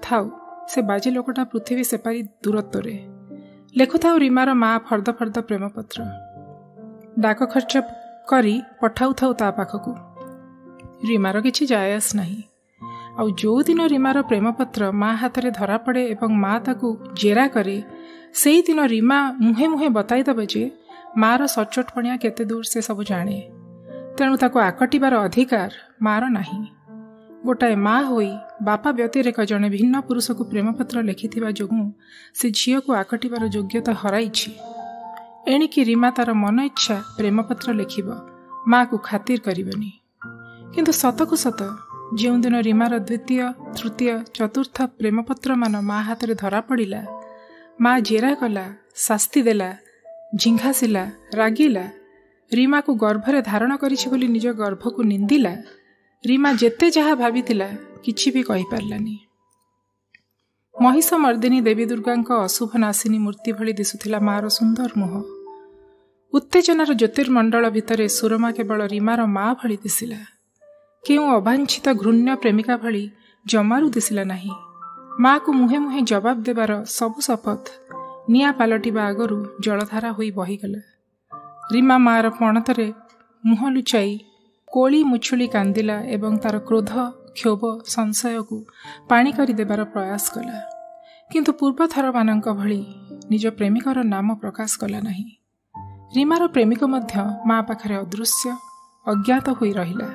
ଥାଉ ସେ ବାଜି ଲୋକଟା ପୃଥିବୀ ସେପାରି ଦୂରତ୍ୱରେ। ଲେଖୁଥାଉ ରୀମାର ମା ଫର୍ଦ୍ଦ ଫର୍ଦ୍ଦ ପ୍ରେମପତ୍ର। ଡାକ ଖର୍ଚ୍ଚ କରି ପଠାଉଥାଉ ତା ପାଖକୁ। ରୀମାର କିଛି ଯାଏଆସ ନାହିଁ। ଆଉ ଯେଉଁଦିନ ରୀମାର ପ୍ରେମପତ୍ର ମା ହାତରେ ଧରାପଡ଼େ ଏବଂ ମା ତାକୁ ଜେରା କରେ, ସେଇଦିନ ରୀମା ମୁହେଁ ମୁହେଁ ବତାଇଦେବ ଯେ ମାର ସଚୋଟପଣିଆ କେତେ ଦୂର ସେ ସବୁ ଜାଣେ। ତେଣୁ ତାକୁ ଆକଟିବାର ଅଧିକାର ମାର ନାହିଁ। ଗୋଟାଏ ମା ହୋଇ ବାପା ବ୍ୟତିରେକ ଜଣେ ଭିନ୍ନ ପୁରୁଷକୁ ପ୍ରେମପତ୍ର ଲେଖିଥିବା ଯୋଗୁଁ ସେ ଝିଅକୁ ଆକଟିବାର ଯୋଗ୍ୟତା ହରାଇଛି। ଏଣିକି ରୀମା ତାର ମନ ଇଚ୍ଛା ପ୍ରେମପତ୍ର ଲେଖିବ, ମାକୁ ଖାତିର କରିବନି। କିନ୍ତୁ ସତକୁ ସତ ଯେଉଁଦିନ ରୀମାର ଦ୍ୱିତୀୟ, ତୃତୀୟ, ଚତୁର୍ଥ ପ୍ରେମପତ୍ରମାନ ମା ହାତରେ ଧରାପଡ଼ିଲା, ମା ଜେରା କଲା, ଶାସ୍ତି ଦେଲା, ଝିଙ୍ଘାସିଲା, ରାଗିଲା, ରୀମାକୁ ଗର୍ଭରେ ଧାରଣ କରିଛି ବୋଲି ନିଜ ଗର୍ଭକୁ ନିନ୍ଦିଲା, ରୀମା ଯେତେ ଯାହା ଭାବିଥିଲା କିଛି ବି କହିପାରିଲାନି। ମହିଷ ମର୍ଦିନୀ ଦେବୀ ଦୁର୍ଗାଙ୍କ ଅଶୁଭ ନାସିନୀ ମୂର୍ତ୍ତି ଭଳି ଦିଶୁଥିଲା ମାର ସୁନ୍ଦର ମୁହଁ। ଉତ୍ତେଜନାର ଜ୍ୟୋତିର୍ମଣ୍ଡଳ ଭିତରେ ସୁରମା କେବଳ ରୀମାର ମା ଭଳି ଦିଶିଲା। କେଉଁ ଅବାଞ୍ଛିତ ଘୃଣ୍ୟ ପ୍ରେମିକା ଭଳି ଜମାରୁ ଦିଶିଲା ନାହିଁ। ମାକୁ ମୁହେଁ ମୁହେଁ ଜବାବ ଦେବାର ସବୁ ଶପଥ ନିଆଁ ପାଲଟିବା ଆଗରୁ ଜଳଧାରା ହୋଇ ବହିଗଲା। ରୀମା ମାର ପଣତରେ ମୁହଁ ଲୁଚାଇ କୋଳି ମୁଛୁଳି କାନ୍ଦିଲା ଏବଂ ତାର କ୍ରୋଧ, କ୍ଷୋଭ, ସଂଶୟକୁ ପାଣି କରିଦେବାର ପ୍ରୟାସ କଲା। କିନ୍ତୁ ପୂର୍ବଥରମାନଙ୍କ ଭଳି ନିଜ ପ୍ରେମିକର ନାମ ପ୍ରକାଶ କଲା ନାହିଁ। ରୀମାର ପ୍ରେମିକ ମଧ୍ୟ ମା ପାଖରେ ଅଦୃଶ୍ୟ, ଅଜ୍ଞାତ ହୋଇ ରହିଲା।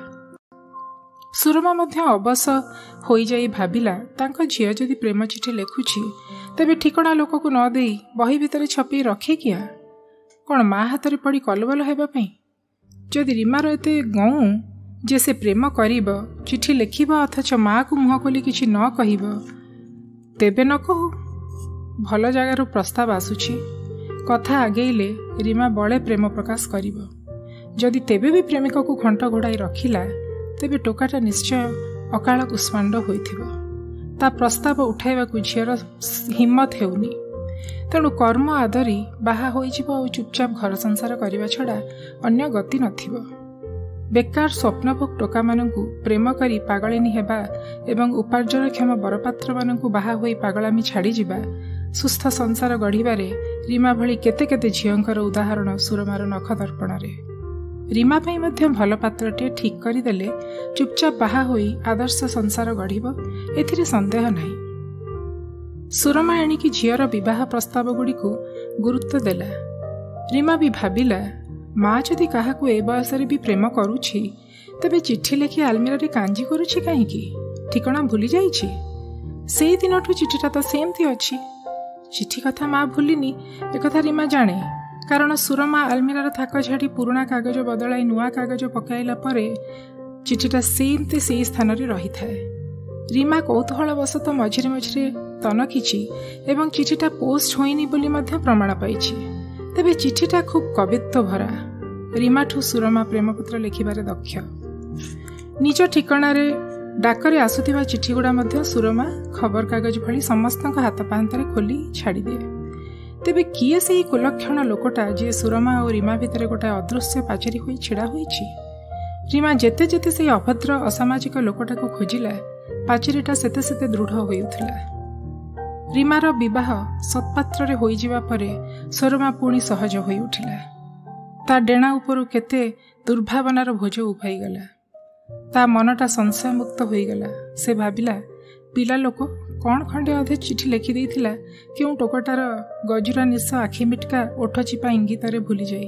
ସୁରମା ମଧ୍ୟ ଅବଶ ହୋଇଯାଇ ଭାବିଲା, ତାଙ୍କ ଝିଅ ଯଦି ପ୍ରେମ ଚିଠି ଲେଖୁଛି ତେବେ ଠିକଣା ଲୋକକୁ ନ ଦେଇ ବହି ଭିତରେ ଛପେଇ ରଖେ କିଆ? କ'ଣ ମା ହାତରେ ପଡ଼ି କଲବଲ ହେବା ପାଇଁ? ଯଦି ରୀମାର ଏତେ ଗଉଁ ଯେ ସେ ପ୍ରେମ କରିବ, ଚିଠି ଲେଖିବ, ଅଥଚ ମାକୁ ମୁହଁ ଖୋଲି କିଛି ନ କହିବ, ତେବେ ନ କହୁ। ଭଲ ଜାଗାରୁ ପ୍ରସ୍ତାବ ଆସୁଛି। କଥା ଆଗେଇଲେ ରୀମା ବଳେ ପ୍ରେମ ପ୍ରକାଶ କରିବ। ଯଦି ତେବେ ବି ପ୍ରେମିକକୁ ଘଣ୍ଟ ଘୋଡ଼ାଇ ରଖିଲା, ତେବେ ଟୋକାଟା ନିଶ୍ଚୟ ଅକାଳ କୁଷ୍ମାଣ୍ଡ ହୋଇଥିବ। ତା ପ୍ରସ୍ତାବ ଉଠାଇବାକୁ ଝିଅର ହିମ୍ମତ ହେଉନି। ତେଣୁ କର୍ମ ଆଦରି ବାହା ହୋଇଯିବ ଆଉ ଚୁପଚାପ ଘର ସଂସାର କରିବା ଛଡ଼ା ଅନ୍ୟ ଗତି ନଥିବ। ବେକାର ସ୍ୱପ୍ନଭୋଗ ଟୋକାମାନଙ୍କୁ ପ୍ରେମ କରି ପାଗଳିନୀ ହେବା ଏବଂ ଉପାର୍ଜନକ୍ଷମ ବରପାତ୍ରମାନଙ୍କୁ ବାହା ହୋଇ ପାଗଳାମି ଛାଡ଼ିଯିବା, ସୁସ୍ଥ ସଂସାର ଗଢ଼ିବାରେ ରୀମା ଭଳି କେତେ କେତେ ଝିଅଙ୍କର ଉଦାହରଣ ସୁରମାର ନଖ ଦର୍ପଣରେ। ରୀମା ପାଇଁ ମଧ୍ୟ ଭଲ ପାତ୍ରଟିଏ ଠିକ୍ କରିଦେଲେ ଚୁପଚାପ ବାହା ହୋଇ ଆଦର୍ଶ ସଂସାର ଗଢ଼ିବ, ଏଥିରେ ସନ୍ଦେହ ନାହିଁ। ସୁରମା ଏଣିକି ଝିଅର ବିବାହ ପ୍ରସ୍ତାବଗୁଡ଼ିକୁ ଗୁରୁତ୍ୱ ଦେଲା। ରୀମା ବି ଭାବିଲା, ମା ଯଦି କାହାକୁ ଏ ବୟସରେ ବି ପ୍ରେମ କରୁଛି, ତେବେ ଚିଠି ଲେଖି ଆଲମିରାରେ କାଞ୍ଜି କରୁଛି କାହିଁକି? ଠିକଣା ଭୁଲି ଯାଇଛି? ସେଇ ଦିନଠୁ ଚିଠିଟା ତ ସେମିତି ଅଛି। ଚିଠି କଥା ମା ଭୁଲିନି ଏକଥା ରୀମା ଜାଣେ, କାରଣ ସୁରମା ଆଲମିରାର ଥାକ ଝାଡ଼ି ପୁରୁଣା କାଗଜ ବଦଳାଇ ନୂଆ କାଗଜ ପକାଇଲା ପରେ ଚିଠିଟା ସେମିତି ସେଇ ସ୍ଥାନରେ ରହିଥାଏ। ରୀମା କୌତୂହଳବଶତଃ ମଝିରେ ମଝିରେ ତନଖିଛି ଏବଂ ଚିଠିଟା ପୋଷ୍ଟ ହୋଇନି ବୋଲି ମଧ୍ୟ ପ୍ରମାଣ ପାଇଛି। ତେବେ ଚିଠିଟା ଖୁବ୍ କବିତ୍ୱ ଭରା। ରୀମାଠୁ ସୁରମା ପ୍ରେମପତ୍ର ଲେଖିବାରେ ଦକ୍ଷ। ନିଜ ଠିକଣାରେ ଡାକରେ ଆସୁଥିବା ଚିଠିଗୁଡ଼ା ମଧ୍ୟ ସୁରମା ଖବରକାଗଜ ଭଳି ସମସ୍ତଙ୍କ ହାତ ପାହାନ୍ତରେ ଖୋଲି ଛାଡ଼ିଦିଏ। ତେବେ କିଏ ସେହି କୁଲକ୍ଷଣ ଲୋକଟା ଯିଏ ସୁରମା ଓ ରୀମା ଭିତରେ ଗୋଟାଏ ଅଦୃଶ୍ୟ ପାଚେରୀ ହୋଇ ଛିଡ଼ା ହୋଇଛି? ରୀମା ଯେତେ ଯେତେ ସେହି ଅଭଦ୍ର ଅସାମାଜିକ ଲୋକଟାକୁ ଖୋଜିଲା, ପାଚେରୀଟା ସେତେ ସେତେ ଦୃଢ଼ ହୋଇଉଠିଲା। ରୀମାର ବିବାହ ସତ୍ପାତ୍ରରେ ହୋଇଯିବା ପରେ ସୁରମା ପୁଣି ସହଜ ହୋଇଉଠିଲା। ତା ଡେଣା ଉପରୁ କେତେ ଦୁର୍ଭାବନାର ଭୋଜ ଉଭାଇଗଲା। ତା ମନଟା ସଂଶୟମୁକ୍ତ ହୋଇଗଲା। ସେ ଭାବିଲା, ପିଲା ଲୋକ କ'ଣ ଖଣ୍ଡେ ଅଧେ ଚିଠି ଲେଖିଦେଇଥିଲା କେଉଁ ଟୋକଟାର ଗଜୁରା ନିଶ ଆଖି ମିଟକା ଓଠ ଚିପା ଇଙ୍ଗିତରେ ଭୁଲିଯାଇ।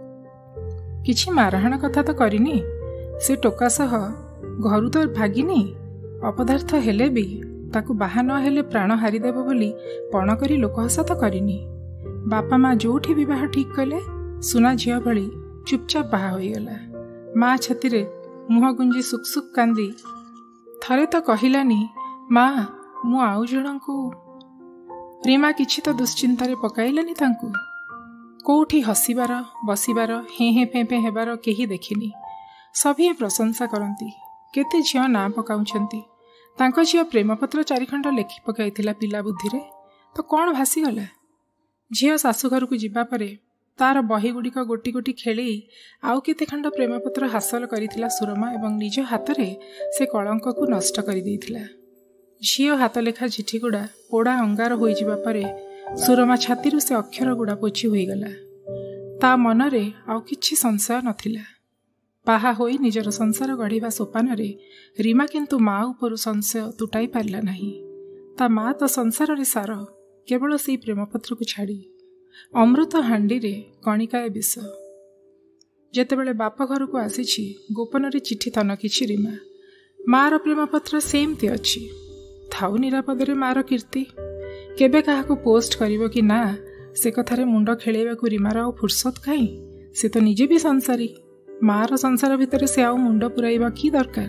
କିଛି ମାରହାଣ କଥା ତ କରିନି। ସେ ଟୋକା ସହ ଘରୁ ତ ଭାଗିନି। ଅପଦାର୍ଥ ହେଲେ ବି ତାକୁ ବାହା ନ ହେଲେ ପ୍ରାଣ ହାରିଦେବ ବୋଲି ପଣ କରି ଲୋକହସା ତ କରିନି। ବାପା ମା ଯୋଉଠି ବିବାହ ଠିକ୍ କଲେ, ସୁନା ଝିଅ ଭଳି ଚୁପଚାପ ବାହା ହୋଇଗଲା। ମା ଛାତିରେ ମୁହଁ ଗୁଞ୍ଜି ସୁକ୍ ସୁକ୍ କାନ୍ଦି ଥରେ ତ କହିଲାନି, ମା ମୁଁ ଆଉ ଜଣଙ୍କୁ। ରୀମା କିଛି ତ ଦୁଶ୍ଚିନ୍ତାରେ ପକାଇଲାନି ତାଙ୍କୁ। କୋଉଠି ହସିବାର, ବସିବାର, ହେଁ ହେଁ ଫେଁ ଫେଁ ହେବାର କେହି ଦେଖିନି। ସଭିଏ ପ୍ରଶଂସା କରନ୍ତି। କେତେ ଝିଅ ନାଁ ପକାଉଛନ୍ତି। ତାଙ୍କ ଝିଅ ପ୍ରେମପତ୍ର ଚାରିଖଣ୍ଡ ଲେଖି ପକାଇଥିଲା ପିଲା ବୁଦ୍ଧିରେ, ତ କ'ଣ ଭାସିଗଲା? ଝିଅ ଶାଶୁଘରକୁ ଯିବା ପରେ ତାର ବହିଗୁଡ଼ିକ ଗୋଟି ଗୋଟି ଖେଳେଇ ଆଉ କେତେ ଖଣ୍ଡ ପ୍ରେମପତ୍ର ହାସଲ କରିଥିଲା ସୁରମା ଏବଂ ନିଜ ହାତରେ ସେ କଳଙ୍କକୁ ନଷ୍ଟ କରିଦେଇଥିଲା। ଝିଅ ହାତ ଲେଖା ଚିଠିଗୁଡ଼ା ପୋଡ଼ା ଅଙ୍ଗାର ହୋଇଯିବା ପରେ ସୁରମା ଛାତିରୁ ସେ ଅକ୍ଷରଗୁଡ଼ା ପୋଛି ହୋଇଗଲା। ତା ମନରେ ଆଉ କିଛି ସଂଶୟ ନଥିଲା। ବାହା ହୋଇ ନିଜର ସଂସାର ଗଢ଼ିବା ସୋପାନରେ ରୀମା କିନ୍ତୁ ମା ଉପରୁ ସଂଶୟ ତୁଟାଇ ପାରିଲା ନାହିଁ। ତା ମା ତ ସଂସାରରେ ସାର, କେବଳ ସେଇ ପ୍ରେମପତ୍ରକୁ ଛାଡ଼ି। ଅମୃତ ହାଣ୍ଡିରେ କଣିକାଏ ବିଷ। ଯେତେବେଳେ ବାପ ଘରକୁ ଆସିଛି ଗୋପନରେ ଚିଠି ତନକିଛି ରୀମା। ମାର ପ୍ରେମପତ୍ର ସେମିତି ଅଛି। ଥାଉ ନିରାପଦରେ ମାର କୀର୍ତ୍ତି। କେବେ କାହାକୁ ପୋଷ୍ଟ କରିବ କି ନା ସେ କଥାରେ ମୁଣ୍ଡ ଖେଳେଇବାକୁ ରୀମାର ଆଉ ଫୁର୍ସତ କାହିଁ? ସେ ତ ନିଜେ ବି ସଂସାରୀ। ମାର ସଂସାର ଭିତରେ ସେ ଆଉ ମୁଣ୍ଡ ପୁରାଇବା କି ଦରକାର?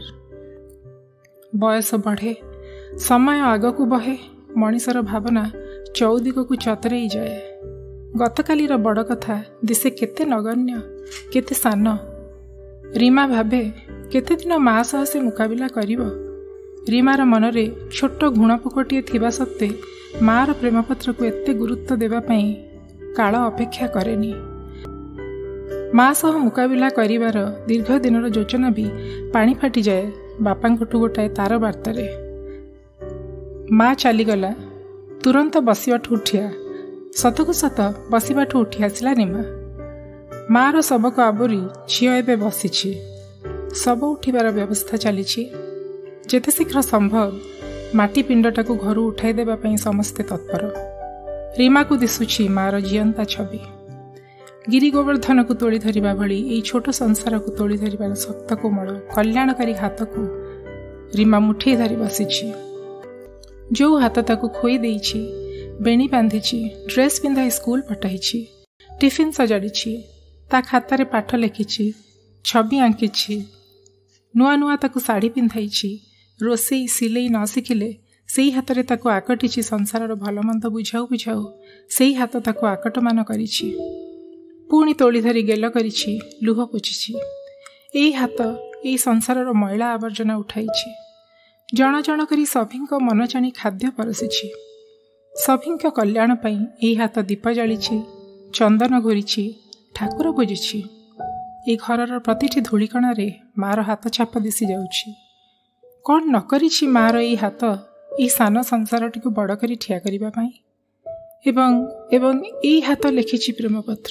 ବୟସ ବଢ଼େ, ସମୟ ଆଗକୁ ବହେ, ମଣିଷର ଭାବନା ଚଉଦିଗକୁ ଚତରେଇ ଯାଏ। ଗତକାଲିର ବଡ଼ କଥା ଦିଶେ କେତେ ନଗଣ୍ୟ, କେତେ ସାନ। ରୀମା ଭାବେ କେତେ ଦିନ ମା ସହ ସେ ମୁକାବିଲା କରିବ? ରୀମାର ମନରେ ଛୋଟ ଘୁଣପୋକଟିଏ ଥିବା ସତ୍ତ୍ୱେ ମାର ପ୍ରେମପତ୍ରକୁ ଏତେ ଗୁରୁତ୍ୱ ଦେବା ପାଇଁ କାଳ ଅପେକ୍ଷା କରେନି। ମା ସହ ମୁକାବିଲା କରିବାର ଦୀର୍ଘ ଦିନର ଯୋଜନା ବି ପାଣି ଫାଟିଯାଏ ବାପାଙ୍କଠୁ ଗୋଟାଏ ତାର ବାର୍ତ୍ତାରେ। ମା ଚାଲିଗଲା, ତୁରନ୍ତ ବସିବାଠୁ ଉଠିଆ। ସତକୁ ସତ ବସିବାଠୁ ଉଠି ଆସିଲା ରୀମା। ମାର ଶବକୁ ଆବୋରି ଝିଅ ଏବେ ବସିଛି। ଶବ ଉଠିବାର ବ୍ୟବସ୍ଥା ଚାଲିଛି। ଯେତେ ଶୀଘ୍ର ସମ୍ଭବ ମାଟି ପିଣ୍ଡଟାକୁ ଘରୁ ଉଠାଇ ଦେବା ପାଇଁ ସମସ୍ତେ ତତ୍ପର। ରୀମାକୁ ଦିଶୁଛି ମାର ଜିଅନ୍ତା ଛବି। ଗିରି ଗୋବର୍ଦ୍ଧନକୁ ତୋଳି ଧରିବା ଭଳି ଏଇ ଛୋଟ ସଂସାରକୁ ତୋଳି ଧରିବାର ଶକ୍ତ କୋମଳ କଲ୍ୟାଣକାରୀ ହାତକୁ ରୀମା ମୁଠେଇ ଧରି ବସିଛି। ଯେଉଁ ହାତ ତାକୁ ଖୋଇ ଦେଇଛି, ବେଣୀ ବାନ୍ଧିଛି, ଡ୍ରେସ୍ ପିନ୍ଧାଇ ସ୍କୁଲ ପଠାଇଛି, ଟିଫିନ୍ ସଜାଡ଼ିଛି, ତା ଖାତାରେ ପାଠ ଲେଖିଛି, ଛବି ଆଙ୍କିଛି, ନୂଆ ନୂଆ ତାକୁ ଶାଢ଼ୀ ପିନ୍ଧାଇଛି, ରୋଷେଇ ସିଲେଇ ନ ଶିଖିଲେ ସେଇ ହାତରେ ତାକୁ ଆକଟିଛି ସଂସାରର ଭଲମନ୍ଦ ବୁଝାଉ ବୁଝାଉ ସେଇ ହାତ ତାକୁ ଆକଟମାନ କରିଛି। ପୁଣି ତୋଳି ଧରି ଗେଲ କରିଛି, ଲୁହ ପୋଛିଛି। ଏଇ ହାତ ଏଇ ସଂସାରର ମଇଳା ଆବର୍ଜନା ଉଠାଇଛି। ଜଣ ଜଣ କରି ସଭିଙ୍କ ମନ ଜାଣି ଖାଦ୍ୟ ପରସିଛି। ସଭିଙ୍କ କଲ୍ୟାଣ ପାଇଁ ଏଇ ହାତ ଦୀପ ଜାଳିଛି, ଚନ୍ଦନ ଘୋରିଛି, ଠାକୁର ପୂଜିଛି। ଏ ଘରର ପ୍ରତିଟି ଧୂଳିକଣାରେ ମାର ହାତ ଛାପ ଦିଶି ଯାଉଛି। କ'ଣ ନ କରିଛି ମାର ଏଇ ହାତ ଏଇ ସାନ ସଂସାରଟିକୁ ବଡ଼ କରି ଠିଆ କରିବା ପାଇଁ? ଏବଂ ଏଇ ହାତ ଲେଖିଛି ପ୍ରେମପତ୍ର।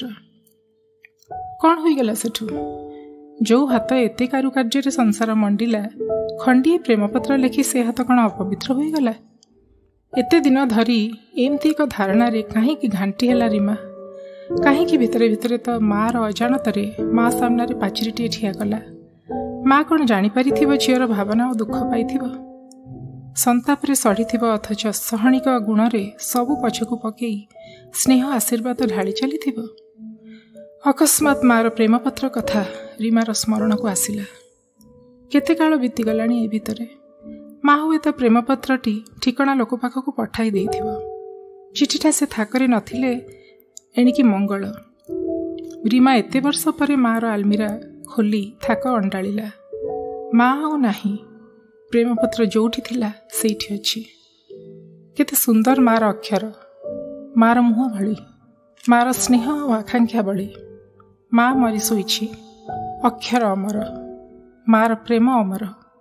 କ'ଣ ହୋଇଗଲା ସେଠୁ? ଯେଉଁ ହାତ ଏତେ କାରୁକାର୍ଯ୍ୟରେ ସଂସାର ମଣ୍ଡିଲା, ଖଣ୍ଡିଏ ପ୍ରେମପତ୍ର ଲେଖି ସେ ହାତ କ'ଣ ଅପବିତ୍ର ହୋଇଗଲା? ଏତେ ଦିନ ଧରି ଏମିତି ଏକ ଧାରଣାରେ କାହିଁକି ଘାଣ୍ଟି ହେଲା ରୀମା? କାହିଁକି ଭିତରେ ଭିତରେ ତ ମାର ଅଜାଣତରେ ମା ସାମ୍ନାରେ ପାଚିରିଟିଏ ଠିଆ କଲା? ମା କ'ଣ ଜାଣିପାରିଥିବ ଝିଅର ଭାବନା ଓ ଦୁଃଖ ପାଇଥିବ? ସନ୍ତାପରେ ସଢ଼ିଥିବ ଅଥଚ ସହଣିକ ଗୁଣରେ ସବୁ ପଛକୁ ପକେଇ ସ୍ନେହ ଆଶୀର୍ବାଦ ଢାଳି ଚାଲିଥିବ? ଅକସ୍ମାତ୍ ମାର ପ୍ରେମପତ୍ର କଥା ରୀମାର ସ୍ମରଣକୁ ଆସିଲା। କେତେ କାଳ ବିତିଗଲାଣି ଏ ଭିତରେ। ମା ହୁଏତ ପ୍ରେମପତ୍ରଟି ଠିକଣା ଲୋକ ପାଖକୁ ପଠାଇ ଦେଇଥିବ। ଚିଠିଟା ସେ ଥାକରେ ନଥିଲେ ଏଣିକି ମଙ୍ଗଳ। ରୀମା ଏତେ ବର୍ଷ ପରେ ମାର ଆଲମିରା ଖୋଲି ଥାକ ଅଣ୍ଡାଳିଲା। ମା ଆଉ ନାହିଁ। ପ୍ରେମପତ୍ର ଯେଉଁଠି ଥିଲା ସେଇଠି ଅଛି। କେତେ ସୁନ୍ଦର ମାର ଅକ୍ଷର, ମାର ମୁହଁ ଭଳି, ମାର ସ୍ନେହ ଓ ଆକାଂକ୍ଷା ଭଳି। ମା ମରି ଶୋଇଛି, ଅକ୍ଷର ଅମର, ମାର ପ୍ରେମ ଅମର।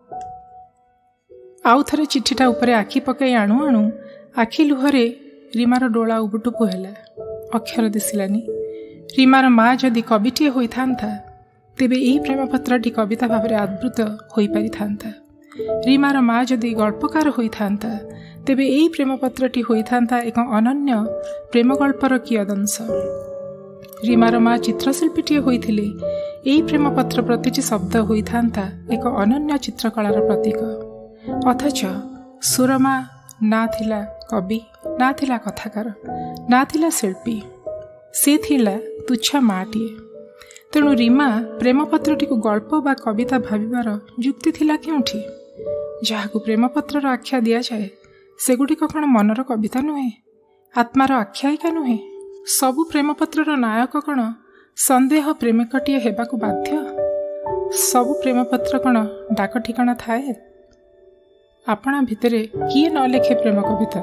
ଆଉ ଥରେ ଚିଠିଟା ଉପରେ ଆଖି ପକାଇ ଆଣୁ ଆଣୁ ଆଖି ଲୁହରେ ରୀମାର ଡୋଳା ଉବୁଟୁବୁ ହେଲା। ଅକ୍ଷର ଦିଶିଲାନି। ରୀମାର ମା ଯଦି କବିଟିଏ ହୋଇଥାନ୍ତା, ତେବେ ଏହି ପ୍ରେମପତ୍ରଟି କବିତା ଭାବରେ ଆବୃତ ହୋଇପାରିଥାନ୍ତା। ରୀମାର ମା ଯଦି ଗଳ୍ପକାର ହୋଇଥାନ୍ତା, ତେବେ ଏହି ପ୍ରେମପତ୍ରଟି ହୋଇଥାନ୍ତା ଏକ ଅନନ୍ୟ ପ୍ରେମଗଳ୍ପର କିୟଦଂଶ। ରୀମାର ମା ଚିତ୍ରଶିଳ୍ପୀଟିଏ ହୋଇଥିଲେ ଏହି ପ୍ରେମପତ୍ର ପ୍ରତିଟି ଶବ୍ଦ ହୋଇଥାନ୍ତା ଏକ ଅନନ୍ୟ ଚିତ୍ରକଳାର ପ୍ରତୀକ। ଅଥଚ ସୁରମା ନା ଥିଲା କବି, ନା ଥିଲା କଥାକାର, ନା ଥିଲା ଶିଳ୍ପୀ। ସେ ଥିଲା ତୁଚ୍ଛା ମାଟିଏ। ତେଣୁ ରୀମା ପ୍ରେମପତ୍ରଟିକୁ ଗଳ୍ପ ବା କବିତା ଭାବିବାର ଯୁକ୍ତି ଥିଲା କେଉଁଠି? ଯାହାକୁ ପ୍ରେମପତ୍ରର ଆଖ୍ୟା ଦିଆଯାଏ, ସେଗୁଡ଼ିକ କ'ଣ ମନର କବିତା ନୁହେଁ? ଆତ୍ମାର ଆଖ୍ୟାୟିକା ନୁହେଁ? ସବୁ ପ୍ରେମପତ୍ରର ନାୟକ କ'ଣ ସନ୍ଦେହ ପ୍ରେମିକଟିଏ ହେବାକୁ ବାଧ୍ୟ? ସବୁ ପ୍ରେମପତ୍ର କ'ଣ ଡାକ ଠିକଣା ଥାଏ? ଆପଣା ଭିତରେ କିଏ ନ ଲେଖେ ପ୍ରେମ କବିତା?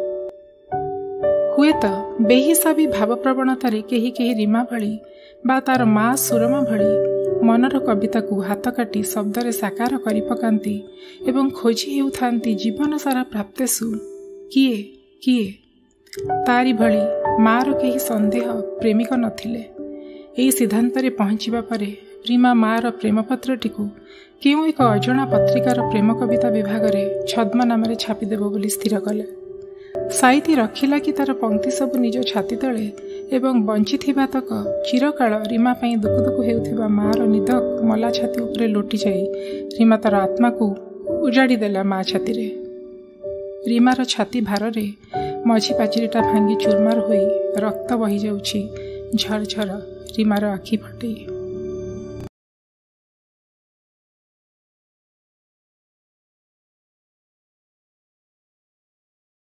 ହୁଏତ ବେହିସାବୀ ଭାବପ୍ରବଣତାରେ କେହି କେହି ରୀମା ଭଳି ବା ତାର ମା ସୁରମା ଭଳି मनर कविता को हाथ काटी शब्दरे साकार करि पकांती एवं खोजी हेउथांती जीवन सारा प्राप्तेषु किए किए तारी भली मार केही संदेह प्रेमिक नथिले। एही सिद्धांतरे पहुंचिबा परे रीमा मार प्रेमपत्रटीकु केउ एक अजणा पत्रिकार प्रेम कविता विभाग में छद्म नाम छापिदेव बोली स्थिर कले। साइती रखिला कि तार पंक्ति सबु निज छाती तले एवं बंची तक चिरकाल रीमा पई दुकु दुकु हेउथिबा मार निद मला छाती उपरे लोटी जाई रीमा तार आत्मा को उजाड़ी देला मा छाती रे। रीमार छाती भारे मझी पाचिरीटा भांगी चूरमार होई रक्त बही जाउछि झरझर रीमार आखि फटे।